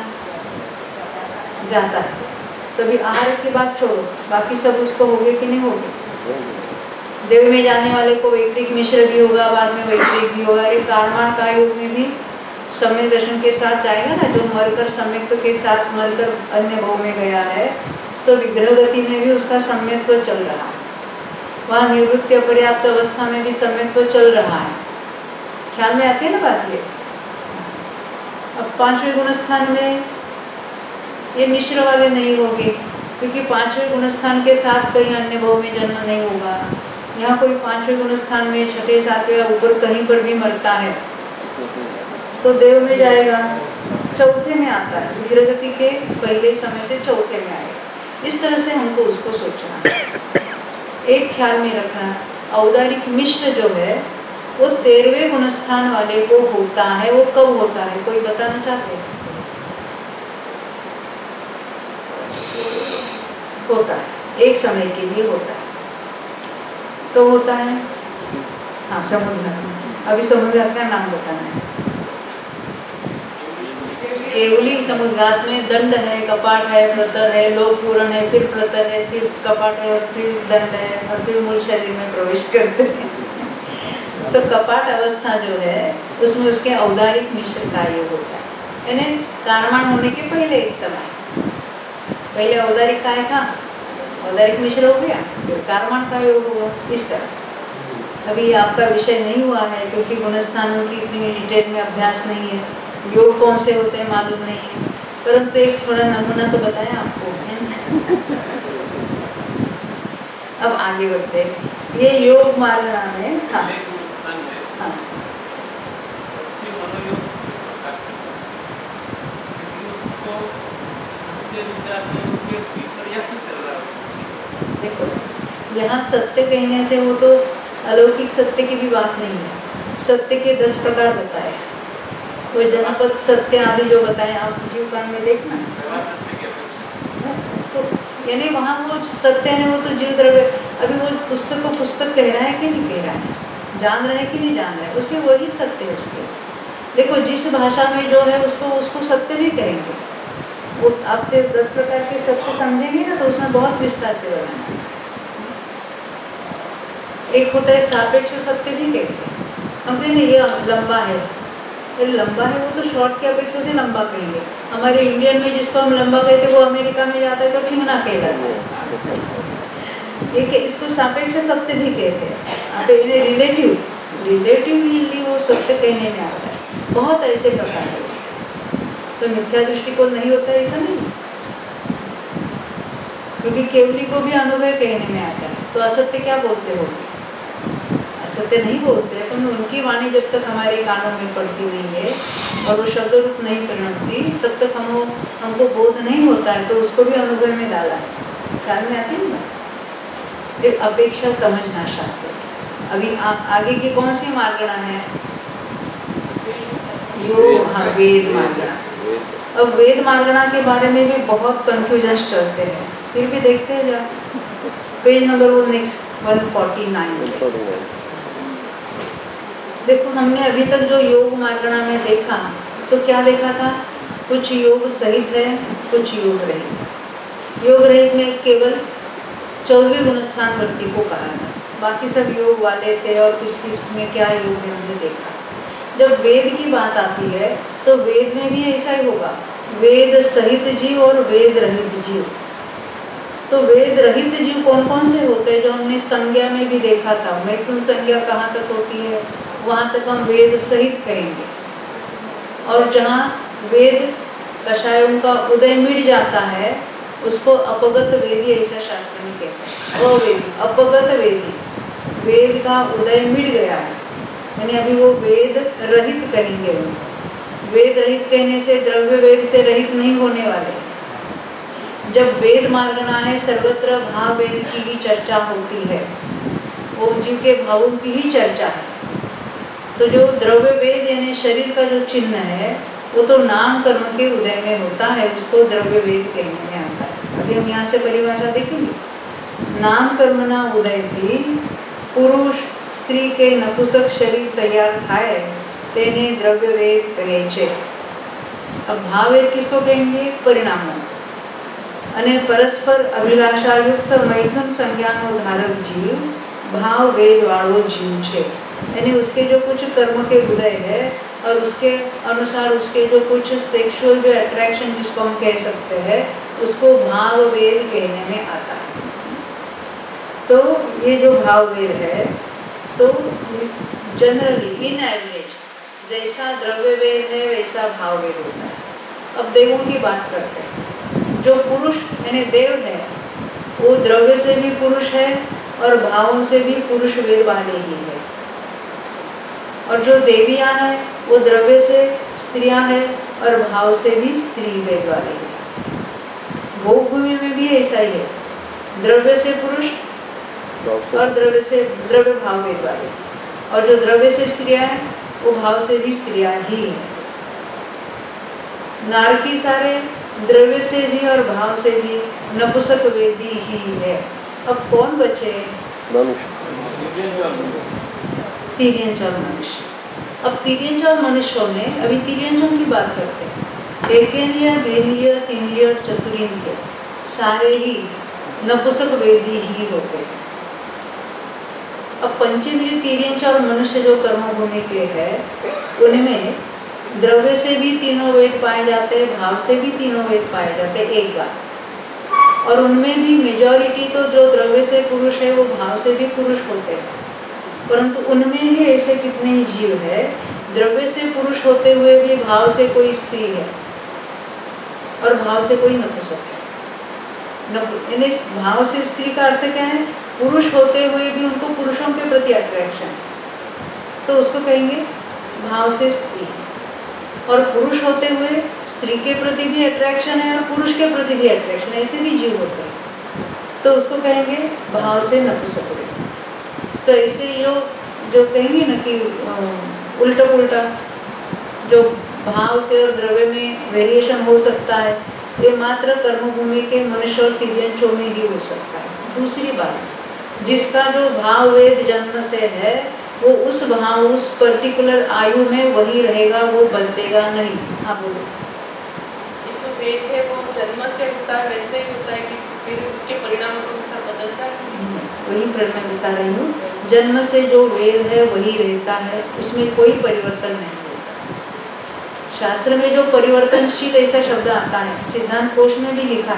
A: जाता है। तभी आहारक की बात छोड़ो, बाकी सब उसको हो गए कि नहीं हो गए? देव में जाने वाले को वैकृत मिश्र भी होगा, बाद में वैकृत भी होगा। अरे कारमान का योग में भी सम्यक दर्शन के साथ जाएगा ना, जो मरकर सम्यक के साथ मरकर अन्य भाव में गया है, तो विग्रह गति में भी उसका सम्यक्त्व चल रहा है। वहाँ निवृत्ति अपर्याप्त अवस्था में भी सम्यक्त्व चल रहा है। ख्याल में आती है ना बात ये? अब पांचवें गुणस्थान में ये मिश्र वाले नहीं होंगे, क्योंकि पांचवें गुणस्थान के साथ कहीं अन्य भाव में जन्म नहीं होगा। यहाँ कोई पांचवें गुणस्थान में छठे सातवें या ऊपर कहीं पर भी मरता है तो देव में जाएगा। चौथे में आता है, विग्रह गति के पहले समय से चौथे में आएगा। इस तरह से हमको उसको सोचना, एक ख्याल में रखना। औदारिक मिश्र जो है वो तेरहवें गुणस्थान वाले को होता है। वो कब होता है, कोई बताना चाहते हैं? होता है, एक समय के लिए होता है। कब होता है? हाँ, समुद्घात। अभी समुद्घात का नाम बताना है। केवली समुद्घात में दंड है, कपाट है, प्रतर है, लोक पूरण है, फिर प्रतर है, फिर कपाट है, और फिर दंड है, और फिर मूल शरीर में प्रवेश करते हैं। तो कपाट अवस्था जो है उसमें उसके औदारिक मिश्र का योग होता है, यानी कारमान होने के पहले एक समय। पहले औदारिक काय था, औदारिक मिश्र हो गया, फिर कारमान का योग हुआ। इस तरह से अभी आपका विषय नहीं हुआ है, क्योंकि गुणस्थानों की इतनी डिटेल में अभ्यास नहीं है। योग कौन से होते हैं मालूम नहीं है, परंतु एक थोड़ा नमूना तो बताया आपको है। अब आगे बढ़ते हैं। ये योग मार्ग है। हाँ हाँ, देखो यहाँ सत्य कहने से वो तो अलौकिक सत्य की भी बात नहीं है। सत्य के दस प्रकार बताए, वो जनपद सत्य आदि जो बताए आप जीवकांड में देखना। तो यानी वहाँ वो सत्य है, वो तो जीव द्रव्य। अभी वो पुस्तक को पुस्तक कह रहा है कि नहीं कह रहा है, जान रहे हैं कि नहीं जान रहे हैं, उसे वही सत्य है उसके। देखो जिस भाषा में जो है उसको उसको सत्य नहीं कहेंगे। वो आप दस प्रकार के सत्य समझेंगे ना, तो उसमें बहुत विस्तार से बनाना। एक होता है सापेक्ष सत्य, नहीं कहते हम कहेंगे ये लंबा है, ये लंबा है, वो तो शॉर्ट की अपेक्षा से लंबा कहेंगे। हमारे इंडियन में जिसको हम लंबा कहते हैं वो अमेरिका में जाता है तो ठीक ना कहलाता है। एक इसको सापेक्ष सत्य भी कहते हैं। आप इन्हें रिलेटिव रिलेटिवली वो सत्य कहने में आता है। बहुत ऐसे प्रकार है उसके, तो मिथ्या दृष्टिकोण नहीं होता है ऐसा नहीं, क्योंकि केवली को भी अनुभव कहने में आता है। तो असत्य क्या बोलते हो? असत्य नहीं बोलते, तो उनकी वाणी जब तक हमारे कानों में पड़ती हुई है और वो शब्द रूप नहीं परिणमती, तब तक हम हमको बोध नहीं होता है, तो उसको भी अनुभव में डाला है। ख्याल में आती है ना? एक अपेक्षा समझना शास्त्र। अभी आ, आगे की कौन सी मार्गणा है? योग, हाँ, वेद मार्गणा। अब वेद मार्गणा के बारे में भी बहुत कंफ्यूजन्स चलते हैं, फिर भी देखते हैं जरा। पेज नंबर वो नेक्स्ट वन फोर्टी नाइन। देखो, हमने अभी तक जो योग मार्गणा में देखा, तो क्या देखा था? कुछ योग सहित है, कुछ योग रहित। योग रहित में केवल चौदहवें गुणस्थान वृत्ति को कहा था, बाकी सब योग वाले थे और किसी इसमें क्या योग है हमने देखा। जब वेद की बात आती है तो वेद में भी ऐसा ही होगा, वेद सहित जीव और वेद रहित जीव। तो वेद रहित जीव कौन कौन से होते हैं? जो हमने संज्ञा में भी देखा था। मैथुन संज्ञा कहाँ तक होती है? वहाँ तक हम वेद सहित कहेंगे। और जहाँ वेद कषायों का उदय मिट जाता है, उसको अपगत वेदी ऐसा शास्त्र में कहते हैं। अवेदी, अपगत वेदी, वेद का उदय मिट गया है, यानी अभी वो वेद रहित कहेंगे। उनको वेद रहित कहने से द्रव्य वेद से रहित नहीं होने वाले। जब वेद मार्गणा है, सर्वत्र भाव वेद की ही चर्चा होती है, वो जीव के भावों की ही चर्चा है। तो जो द्रव्य वेद यानी शरीर का जो चिन्ह है, वो तो नाम कर्म के उदय में होता है, उसको द्रव्य वेद कहने में आता है। अभी हम यहाँ से परिभाषा देखेंगे। नाम कर्मना उदय भी पुरुष स्त्री के नपुंसक शरीर तैयार थाय तेने द्रव्य वेद कहे छे। अब भाव वेद किसको कहेंगे? परिणामों। અને પરસ્પર અભિલાષાયુક્ત મૈથુન સંज्ञाનો धारक जीव भाव वेद वालों जीव છે। यानी उसके जो कुछ कर्म के उदय है और उसके अनुसार उसके जो कुछ सेक्सुअल जो अट्रैक्शन जिसको हम कह सकते हैं, उसको भाव वेद कहने में आता है। तो ये जो भाव वेद है, तो जनरली इन एवरेज जैसा द्रव्य वेद है वैसा भाव वेद होता है। अब देवों की बात करते हैं। जो पुरुष यानी देव है, वो द्रव्य से भी पुरुष है और भावों से भी पुरुष वेद वाले ही है। और जो देवियाँ हैं, वो द्रव्य से स्त्रियाँ हैं और भाव से भी स्त्री वेद वाले हैं। भोगभूमि में भी ऐसा ही है, द्रव्य से पुरुष और द्रव्य से द्रव्य भाव वेद वाले। और जो द्रव्य से स्त्रियाँ हैं, वो भाव से भी स्त्रियाँ ही हैं। नारकी सारे द्रव्य से भी और भाव से भी नपुंसक वेदी ही है। अब कौन बचे? तिर्यंच और मनुष्य। अब तिर्यंच और मनुष्यों में, अभी तिर्यंचों की बात करते हैं। एकेंद्रिय, द्विंद्रिय, तीन्द्रिय, चतुरिंद्रिय सारे ही नपुंसक वेदी ही होते हैं। अब पंचेंद्रिय तिर्यंच और मनुष्य जो कर्मभूमि के है, उनमें द्रव्य से भी तीनों वेद पाए जाते हैं, भाव से भी तीनों वेद पाए जाते हैं एक बार। और उनमें भी मेजॉरिटी तो जो द्रव्य से पुरुष है, वो भाव से भी पुरुष होते हैं। परंतु उनमें ही ऐसे कितने ही जीव है, द्रव्य से पुरुष होते हुए भी भाव से कोई स्त्री है और भाव से कोई नपुंसक है। यानी भाव से स्त्री का अर्थ क्या है? पुरुष होते हुए भी उनको पुरुषों के प्रति अट्रैक्शन, तो उसको कहेंगे भाव से स्त्री। और पुरुष होते हुए स्त्री के प्रति भी अट्रैक्शन है और पुरुष के प्रति भी अट्रैक्शन है, ऐसे भी जीव होते हैं, तो उसको कहेंगे भाव से नपुंसक। तो ऐसे जो जो कहेंगे ना कि उल्टा पुल्टा जो भाव से और द्रव्य में वेरिएशन हो सकता है, ये मात्र कर्मभूमि के मनुष्य और तिर्यंचों में ही हो सकता है। दूसरी बात, जिसका जो भाव वेद जन्म से है, वो उस भाव उस पर्टिकुलर आयु में वही रहेगा, वो बदलेगा नहीं। हाँ बोलो।
D: ये जो वेद है वो जन्म से होता है, वैसे ही होता है कि फिर उसके परिणाम के अनुसार बदलता है?
A: वही मैं बता रही हूँ, जन्म से जो वेद है वही रहता है, उसमें कोई परिवर्तन नहीं होता। शास्त्र में जो परिवर्तनशील ऐसा शब्द आता है, सिद्धांत कोश में भी लिखा है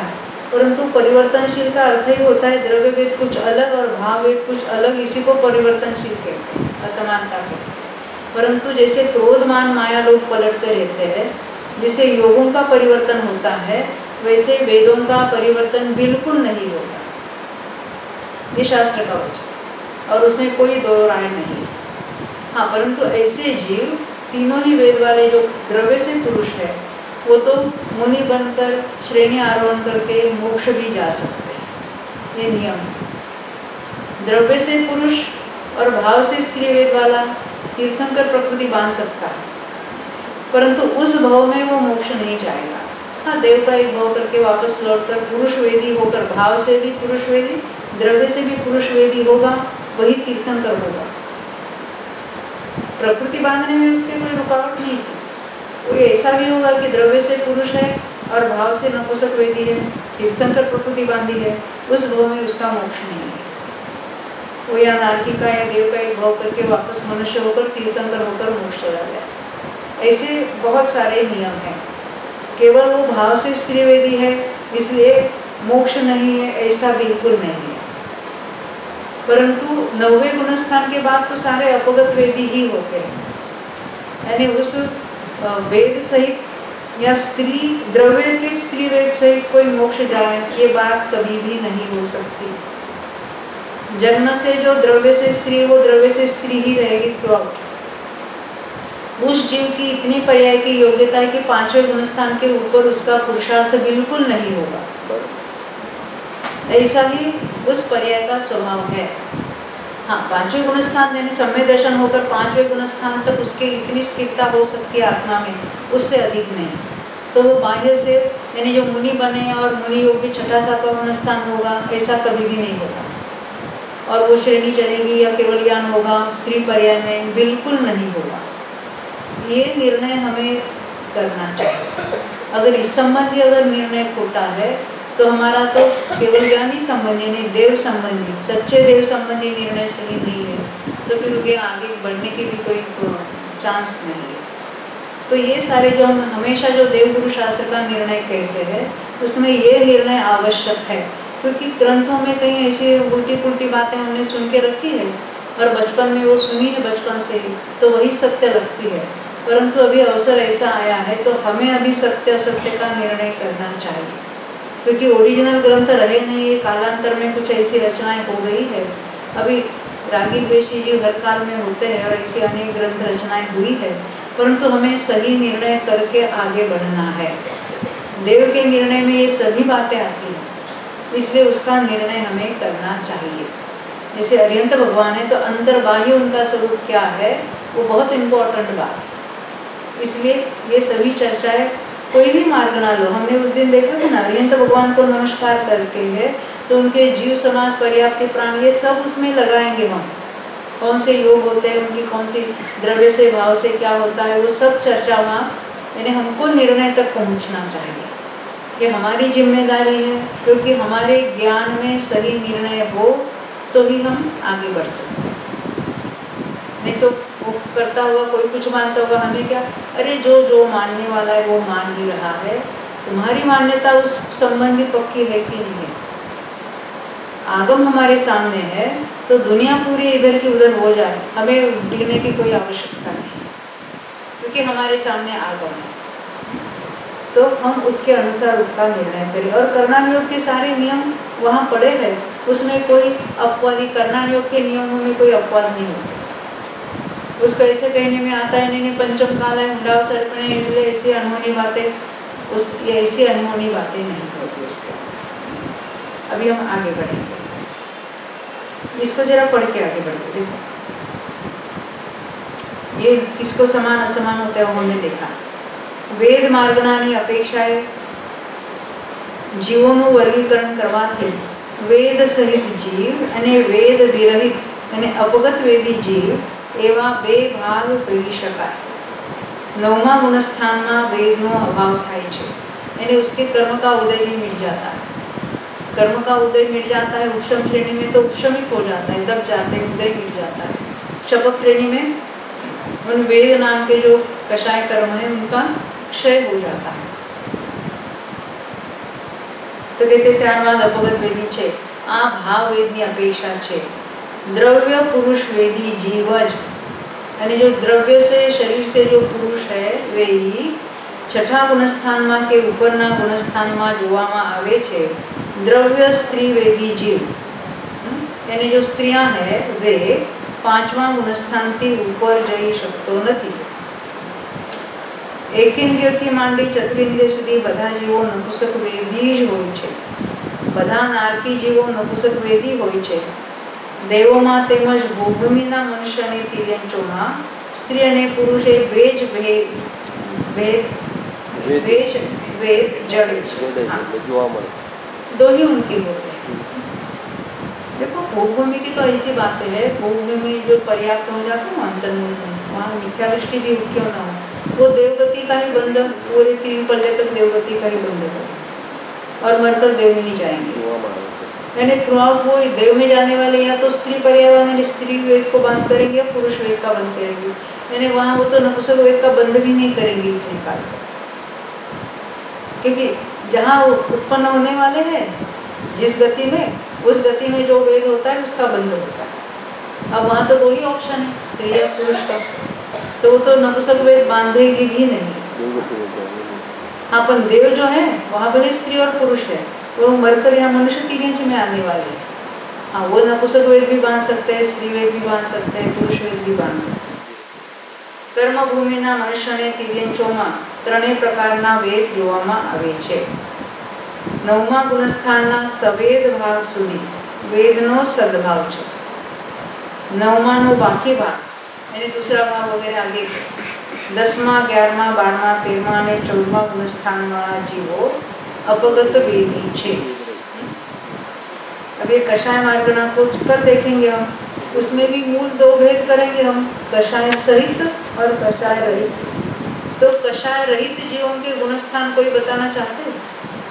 A: परंतु परिवर्तनशील का अर्थ ही होता है द्रव्य भेद कुछ अलग और भाव भेद कुछ अलग, इसी को परिवर्तनशील कहते हैं, असमानता कहते हैं। परंतु जैसे क्रोध मान माया लोग पलटते रहते हैं, जिससे योगों का परिवर्तन होता है, वैसे वेदों का परिवर्तन बिल्कुल नहीं होगा। ये शास्त्र का वचन और उसमें कोई दो राय नहीं। हाँ, परंतु ऐसे जीव तीनों ही वेद वाले जो द्रव्य से पुरुष है, वो तो मुनि बनकर श्रेणी आरोहण करके मोक्ष भी जा सकते हैं, ये नियम है। द्रव्य से पुरुष और भाव से स्त्री वेद वाला तीर्थंकर प्रकृति बांध सकता है, परंतु उस भाव में वो मोक्ष नहीं जाएगा। हाँ, देवता एक भाव करके वापस लौटकर पुरुष वेदी होकर, भाव से भी पुरुष वेदी, द्रव्य से भी पुरुष वेदी होगा, वही तीर्थंकर होगा। प्रकृति बांधने में उसके कोई रुकावट नहीं थी। कोई ऐसा भी होगा कि द्रव्य से पुरुष है और भाव से नपुंसक वेदी है, तीर्थंकर प्रकृति बांधी है, उस भाव में उसका मोक्ष नहीं है। वो या नारकी का या देव का एक भाव करके वापस मनुष्य होकर तीर्थंकर होकर मोक्ष चला गया। ऐसे बहुत सारे नियम हैं। केवल वो भाव से स्त्री वेदी है इसलिए मोक्ष नहीं है, ऐसा बिल्कुल नहीं है। परंतु नौवे गुणस्थान के बाद तो सारे अपगत वेदी ही होते हैं, यानी उस वेद सहित या स्त्री द्रव्य के स्त्री वेद सहित कोई मोक्ष जाए, ये बात कभी भी नहीं हो सकती। जन्म से जो द्रव्य से स्त्री, वो द्रव्य से स्त्री ही रहेगी। तो उस जीव की इतनी पर्याय की योग्यता है कि पांचवें गुणस्थान के ऊपर उसका पुरुषार्थ बिल्कुल नहीं होगा। ऐसा ही उस पर्याय का स्वभाव है। हाँ, पांचवें गुणस्थान यानी सम्यक दर्शन होकर पांचवें गुणस्थान तक उसके इतनी स्थिरता हो सकती है आत्मा में, उससे अधिक नहीं। तो वो बाह्य से यानी जो मुनि बने और मुनि योगी छठा सातवां गुणस्थान होगा, ऐसा कभी भी नहीं होगा। और वो श्रेणी चढ़ेगी या केवल ज्ञान होगा, स्त्री पर्याय में बिल्कुल नहीं होगा। ये निर्णय हमें करना चाहिए। अगर इस संबंधी अगर निर्णय खोटा है तो हमारा तो केवल ज्ञानी संबंधी नहीं, देव संबंधी, सच्चे देव संबंधी निर्णय सही नहीं है, तो फिर उनके आगे बढ़ने की भी कोई चांस नहीं है। तो ये सारे जो हम हमेशा जो देवगुरु शास्त्र का निर्णय कहते हैं, उसमें ये निर्णय आवश्यक है, क्योंकि ग्रंथों में कहीं ऐसी उल्टी पुल्टी बातें हमने सुन के रखी है और बचपन में वो सुनी है बचपन से ही, तो वही सत्य लगती है। परंतु अभी अवसर ऐसा आया है तो हमें अभी सत्य असत्य का निर्णय करना चाहिए, क्योंकि ओरिजिनल ग्रंथ रहे नहीं, ये कालांतर में कुछ ऐसी रचनाएं हो गई है। अभी रागी द्वेषी जी हर काल में होते हैं और ऐसी अनेक ग्रंथ रचनाएं हुई है, परंतु हमें सही निर्णय करके आगे बढ़ना है। देव के निर्णय में ये सभी बातें आती हैं, इसलिए उसका निर्णय हमें करना चाहिए। जैसे अरिहंत भगवान है तो अंतर्बाह्य उनका स्वरूप क्या है, वो बहुत इम्पोर्टेंट बात है। इसलिए ये सभी चर्चाएं, कोई भी मार्ग ना लो, हमने उस दिन देखा था ना, अरिहंत भगवान को नमस्कार करके है तो उनके जीव समाज पर्याप्ति प्राण ये सब उसमें लगाएंगे। हम कौन से योग होते हैं उनकी, कौन सी द्रव्य से भाव से क्या होता है, वो सब चर्चा वहाँ, यानी हमको निर्णय तक पहुँचना चाहिए। ये हमारी जिम्मेदारी है, क्योंकि हमारे ज्ञान में सही निर्णय हो तो ही हम आगे बढ़ सकते हैं। नहीं तो वो करता हुआ कोई कुछ मानता होगा, हमें क्या, अरे जो जो मानने वाला है वो मान ही रहा है, तुम्हारी मान्यता उस संबंधी पक्की है कि नहीं है। आगम हमारे सामने है तो दुनिया पूरी इधर की उधर हो जाए, हमें गिरने की कोई आवश्यकता नहीं, क्योंकि हमारे सामने आगम है, तो हम उसके अनुसार उसका निर्णय करें। और कर्णान योग के सारे नियम वहाँ पड़े हैं, उसमें कोई अपवादी, कर्णान योग के नियमों में कोई अपवाद नहीं होता। उसको ऐसे कहने में आता है नहीं नहीं पंचम काल है, हुंडाव सर्पण है, इसलिए ऐसी अनहोनी बातें, उस ऐसी अनहोनी बातें नहीं होती उसके। अभी हम आगे बढ़ेंगे, इसको जरा पढ़ के आगे बढ़ते। देखो ये किसको समान असमान होता है वो हमने देखा। વેદ માર્ગનાની અપેક્ષાએ જીવોનું વર્ગીકરણ કરવાથી વેદ સહિત જીવ અને વેદ વિરહિત અને અપગત વેદી જીવ એવા બે ભાગ કરી શકાય। નવમા ગુણસ્થાનમાં વેદનો અભાવ થાય છે, यानी उसके कर्म का उदय भी मिट जाता है। कर्म का उदय मिट जाता है उपशम श्रेणी में तो उपशमित हो जाता है, दब जाते हैं, उदय मिट जाता है। शपथ श्रेणी में उन वेद नाम के जो कषाय कर्म है उनका क्षय हो जाता है। તો કે તે ત્યારબાદ અપગત વેદી છે. આ ભાવ વેદની અપેક્ષા છે. द्रव्य पुरुष वेदी जीव ज, यानी जो द्रव्य से शरीर से जो पुरुष है वे ही छठा गुणस्थान में के उपरना गुणस्थान में જોવામાં આવે છે. द्रव्य स्त्री वेदी जीव, यानी जो स्त्रियां है वे पांचवा गुणस्थान थी ऊपर जई શકતો નથી. એકેન્દ્રિયથી માંડી ચતુરેન્દ્રિય સુધી બધા જીવો નપુસક વેદી જ હોય છે. બધા નારકી જીવો નપુસક વેદી હોય છે. દેવોમાં તેમજ ભૂમિના મનુષ્ય અને તિર્યંચોમાં સ્ત્રી અને પુરુષ એ વેજ ભેદ ભેદ વેજ વેદ જડે છે. दो ही उनकी होते हैं. देखो भूभूमि की तो ऐसी बातें है, भूभूमि जो पर्याप्त हो जाता है अंतर्मूल में, वहाँ मिथ्या दृष्टि भी क्यों ना हो, वो देवगति का ही बंधन पूरे तीन पल्ले तक देवगति का ही बंधन है और मरकर देव में ही जाएंगे. यानी थ्रू आउट वो देव में जाने वाले या तो स्त्री पर्यावरण स्त्री वेद को बंद करेंगे या पुरुष वेद का बंद करेंगे. यानी वहाँ वो तो नपुंसक वेद का बंद भी नहीं करेंगे इतने काल तक, क्योंकि जहाँ उत्पन्न होने वाले हैं जिस गति में, उस गति में जो वेद होता है उसका बंध होता है. अब वहाँ तो दो ही ऑप्शन है, स्त्री या पुरुष का, तो वो तो नपुंसक वेद बांधेगी भी नहीं. हाँ, पर देव जो है वहाँ भले स्त्री और पुरुष है, वो मरकर यहाँ मनुष्य तीर्यंच में आने वाले हैं. हाँ, वो नपुंसक वेद भी बांध सकते हैं, स्त्री वेद भी बांध सकते हैं, पुरुष वेद भी बांध सकते हैं. કર્મ ભૂમિના મનુષ્યને તિર્યંચોમાં ત્રણેય પ્રકારના વેદ જોવામાં આવે છે. નવમા ગુણસ્થાનના સવેદ ભાગ સુધી વેદનો સદભાવ છે. નવમાનો બાકી ભાગ એને दूसरा भाग वगैरह आगे है. दसमा ग्यारहमा बारहमा तेरहमा અને ચૌદમા ગુણસ્થાનવાળા જીવો अपगत वेदी छे. अब ये कषाय मार्गना को कल देखेंगे हम, उसमें भी मूल दो भेद करेंगे हम, कषाय सहित और कषाय रहित. तो कषाय रहित जीवों के गुणस्थान कोई बताना चाहते हैं?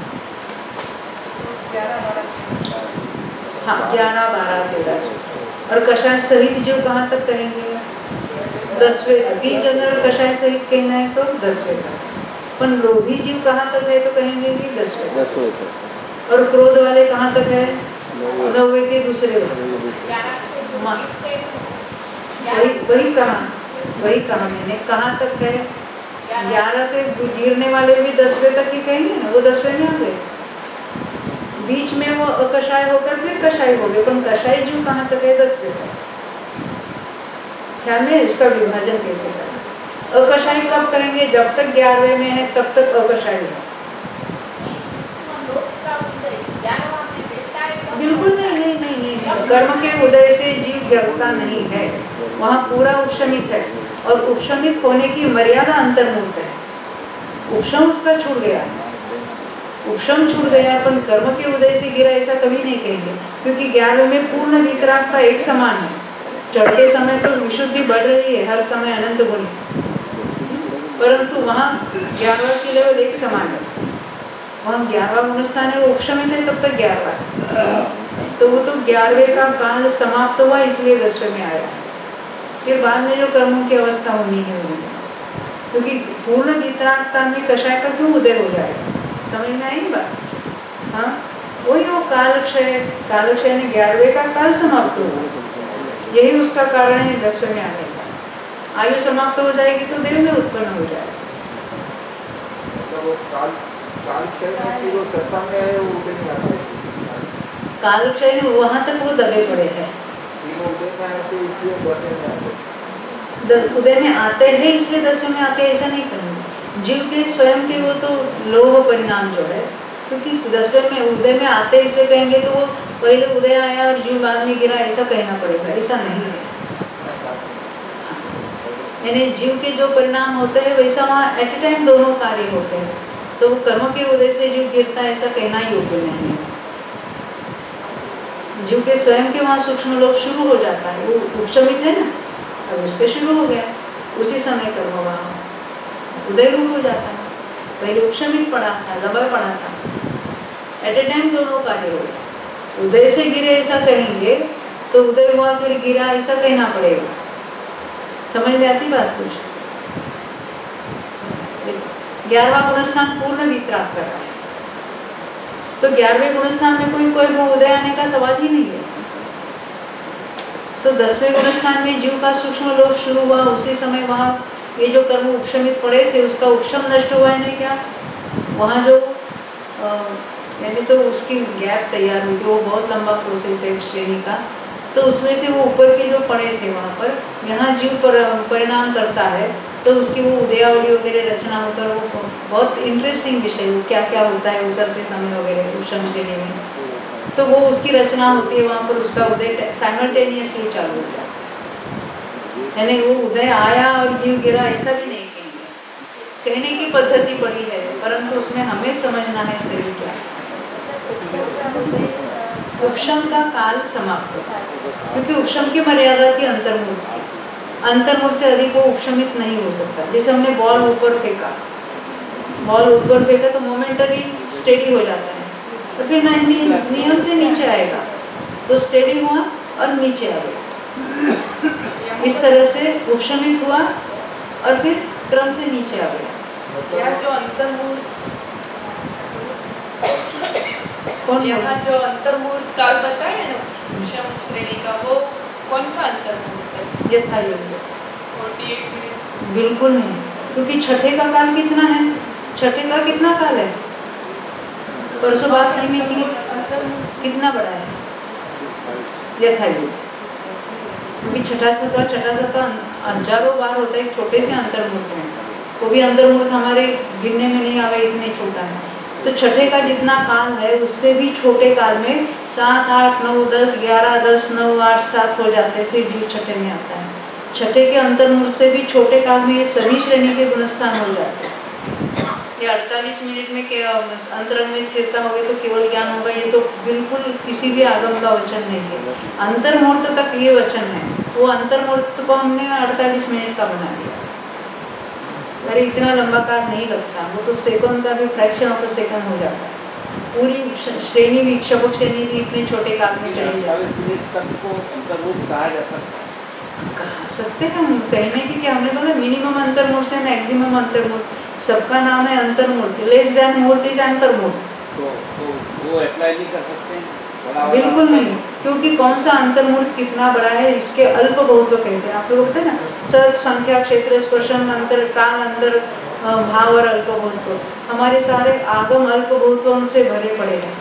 A: हाँ, ग्यारह बारह तेरह. और कषाय सहित जीव कहाँ तक कहेंगे? दसवें तक. तीन जनरल कषाय सहित कहना है तो दसवें तक. पर लोभी जीव कहाँ तक है तो कहेंगे कि दसवें तक. और क्रोध वाले कहाँ तक है? नौवे के दूसरे वाले. वही वही कहा वही कहा मैंने, कहाँ तक है? ग्यारह से गिरने वाले भी दसवें तक ही कहेंगे ना, वो दसवें में आ गए. बीच में वो अकषाय होकर फिर कषाय हो गए, पर कषाय जीव कहाँ तक है? दसवें तक. ख्याल में इसका विभाजन कैसे करें? अकषाय कब करेंगे? जब तक ग्यारहवें में है तब तक अकषाय है. बिल्कुल नहीं नहीं नहीं नहीं, नहीं. कर्म के उदय से जीव गिरता नहीं है, वहाँ पूरा उपशमित है. और उपशमित होने की मर्यादा अंतर्मुक्त है. उपशम उसका छूट गया, उपशम छूट गया, पर कर्म के उदय से गिरा ऐसा कभी नहीं कहेंगे, क्योंकि ग्यारहवें में पूर्ण वितरागता एक समान है. चढ़ते समय तो विशुद्धि बढ़ रही है, हर समय अनंत गुण, परंतु वहाँ ग्यारहवा की लेवल एक समान है. वहाँ ग्यारहवा गुणस्थान है, वो उपशमित है तब तक ग्यारहवा. तो वो तो ग्यारहवें का काल समाप्त हुआ इसलिए दसवें में आया. फिर बाद में जो कर्मों की अवस्था होनी है होगी, क्योंकि पूर्ण वितरागता में कषाय का क्यों उदय हो जाएगा? समझ में आई बात? हाँ, वही वो कालक्षय, कालक्षय ने ग्यारहवें का काल समाप्त हुआ, यही उसका कारण है दसवें में आने का. आयु समाप्त हो जाएगी तो देव में उत्पन्न हो जाएगा. कालक्षय में वहाँ तक वो दबे पड़े हैं, उदय में आते हैं इसलिए दसवें में आते हैं ऐसा नहीं करेंगे. जीव के स्वयं के वो तो लोभ परिणाम जो है, क्योंकि दसवें में उदय में आते हैं इसलिए कहेंगे तो वो पहले उदय आया और जीव बाद में गिरा ऐसा कहना पड़ेगा, ऐसा नहीं है. यानी जीव के जो परिणाम होते हैं वैसा वहाँ एट ए टाइम दोनों कार्य होते हैं. तो कर्म के उदय से जीव गिरता है ऐसा कहना योग्य नहीं है. जीव के स्वयं के वहाँ सूक्ष्म लोभ शुरू हो जाता है, वो उपशमित है ना, अब उसके शुरू हो गया, उसी समय कर्म वहाँ उदय रूप हो जाता है. पहले उपशमित पड़ा था, दबा पड़ा था, एट ए टाइम दोनों कार्य हो गए. उदय से गिरे ऐसा कहेंगे तो उदय हुआ फिर गिरा ऐसा कहना पड़ेगा. समझ में आती बात? कुछ ग्यारहवा गुणस्थान पूर्ण वितराग कर रहा है. तो ग्यारहवें गुणस्थान में कोई कोई वो उदय आने का सवाल ही नहीं है। तो दसवें गुणस्थान में जीव का सूक्ष्म लोक शुरू हुआ, उसी समय वहाँ ये जो कर्म उपशमित पड़े थे उसका उपशम नष्ट हुआ है नहीं क्या, वहाँ जो यानी तो उसकी गैप तैयार हुई थी, वो बहुत लंबा प्रोसेस है श्रेणी का। तो उसमें से वो ऊपर के जो पड़े थे वहाँ पर, यहाँ जीव पर परिणाम करता है तो उसकी वो उदयावली वगैरह रचना होकर वो बहुत इंटरेस्टिंग विषय है, क्या क्या होता है उतरते समय वगैरह उपशम श्रेणी में, तो वो उसकी रचना होती है वहाँ पर, उसका उदय साइमल्टेनियसली चालू हो जाता है। यानी वो उदय आया और जीव गिरा ऐसा भी नहीं कहेंगे, कहने की पद्धति बड़ी है, परंतु उसमें हमें समझना है सही क्या है। उपशम का काल समाप्त होता है, क्योंकि उपशम की मर्यादा थी अंतर्मुख, अंतर्मुख से अधिक वो उपशमित नहीं हो सकता। जैसे हमने बॉल ऊपर फेंका, बॉल ऊपर फेंका तो मोमेंटरी स्टेडी हो जाता है, तो फिर नियम से नीचे आएगा, तो स्टेडी हुआ और नीचे आ गया, इस तरह से उपशमित हुआ और फिर क्रम से नीचे आ गया।
D: यह जो अंतर्मूल
A: कौन
D: यहाँ जो अंतर्मूर्त काल बताया ना उपशम श्रेणी का, वो कौन सा अंतर्मूर्त है?
A: यथा योग्य
D: अड़तालीस मिनट
A: बिल्कुल नहीं, क्योंकि छठे का काल कितना है, छठे का कितना काल है, परसों बात नहीं में की, कितना बड़ा है यथा योग्य, क्योंकि छठा सत्वा छठा सत्वा हजारों बार होता है एक छोटे से अंतर्मूर्त में, वो भी अंतर्मूर्त हमारे गिनने में नहीं आवे, इतने छोटा है। तो छठे का जितना काल है उससे भी छोटे काल में सात आठ नौ दस ग्यारह दस नौ आठ सात हो जाते हैं, फिर जीव छठे में आता है। छठे के अंतर्मूर्त से भी छोटे काल में ये सभी श्रेणी के गुणस्थान हो जाते हैं। ये अड़तालीस मिनट में के अंतरंग में स्थिरता होगी तो केवल ज्ञान होगा, ये तो बिल्कुल किसी भी आगम का वचन नहीं है। अंतर्मूर्त तक ये वचन है, वो अंतर्मूर्त को हमने अड़तालीस मिनट का बना दिया। अरे इतना लंबा काल नहीं लगता, वो तो सेकंड का भी फ्रैक्शन ऑफ अ सेकंड हो जाता है। पूरी श्रेणी भी शबक श्रेणी भी इतने छोटे काल में चली जाती है। कहा सकते हैं हम, कहने की क्या, हमने बोला मिनिमम अंतर्मूर्त से मैक्सिमम अंतर्मूर्त, सबका नाम है अंतर्मूर्त, लेस देन मूर्त इज अंतर्मूर्त।
C: तो, तो वो अप्लाई नहीं कर सकते हैं?
A: बिल्कुल नहीं, क्योंकि कौन सा अंतर्मूर्त कितना बड़ा है इसके अल्प बहुत कहते हैं। आप लोग बोलते हैं ना सच संख्या क्षेत्र स्पर्शन अंतर काल अंतर भाव और अल्प बहुत, हमारे सारे आगम अल्प बहुत से भरे पड़े हैं।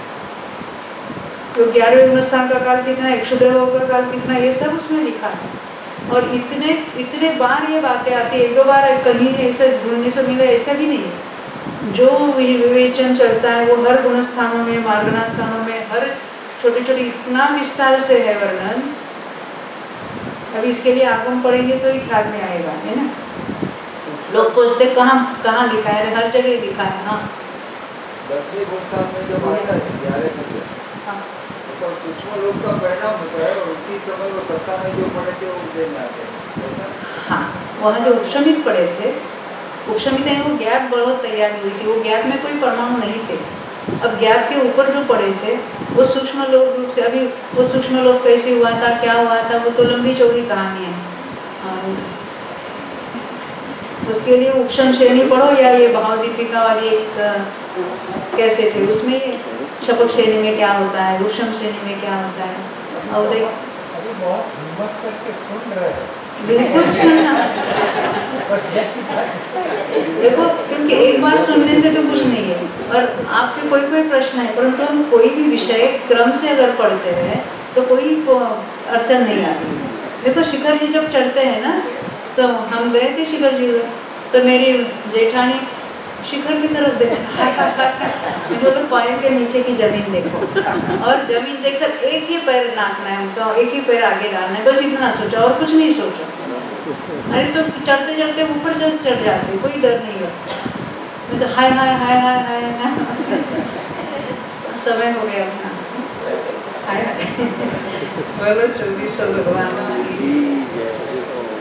A: तो ग्यारहवें गुणस्थान का काल कितना है, क्षुद्र का काल कितना, ये सब उसमें लिखा है। और इतने इतने बार ये बातें आती है, एक दो बार कहीं ऐसा ढूंढने से मिला ऐसा भी नहीं है। जो विवेचन चलता है वो हर गुणस्थानों में मार्गना स्थानों में हर छोटे छोटे इतना विस्तार से है वर्णन। अभी इसके लिए आगम पढ़ेंगे तो ही ख्याल में आएगा, है ना। लोग पूछते कहाँ कहाँ लिखा है, हर जगह लिखा है। हाँ
C: दसवीं गुणस्थान में जब आता है ग्यारह से तो सूक्ष्म लोक का परिणाम होता है और उसी समय वो सत्ता में जो पड़े थे वो उदय में आते हैं।
A: हाँ, वहाँ जो उपशमित पड़े थे, उपशमित है वो गैप बहुत तैयार हुई थी, वो गैप में कोई परमाणु नहीं थे। अब गैप के ऊपर जो पड़े थे वो सूक्ष्म लोक रूप से, अभी वो सूक्ष्म लोक कैसे हुआ था, क्या हुआ था, वो तो लंबी चौड़ी कहानी है। हाँ, उसके लिए उपशम श्रेणी पढ़ो या ये भाव दीपिका वाली एक कैसे थे, उसमें शपक श्रेणी में क्या होता है, उपशम श्रेणी में क्या होता है। और देख
E: अभी बहुत हिम्मत करके सुन रहे हैं,
A: बिल्कुल सुनना। देखो क्योंकि एक बार सुनने से तो कुछ नहीं है, और आपके कोई कोई प्रश्न है, परंतु हम कोई भी विषय क्रम से अगर पढ़ते हैं तो कोई अड़चन नहीं आती। देखो शिखर जी जब चढ़ते हैं ना, तो हम गए थे शिखर जी, तो मेरी जेठानी शिखर की तरफ देखो, बोलो पैर के नीचे की जमीन देखो, और जमीन देखकर एक ही पैर नापना है उनका, एक ही पैर आगे डालना है, बस इतना सोचा और कुछ नहीं सोचा। अरे तो चढ़ते चढ़ते ऊपर चढ़ चढ़ जाते, कोई डर नहीं होता। मैं तो हाय हाय हाय हाय हाय हाय समय हो गया अपना। हाय हाय बोलो चौबीस सौ भगवान।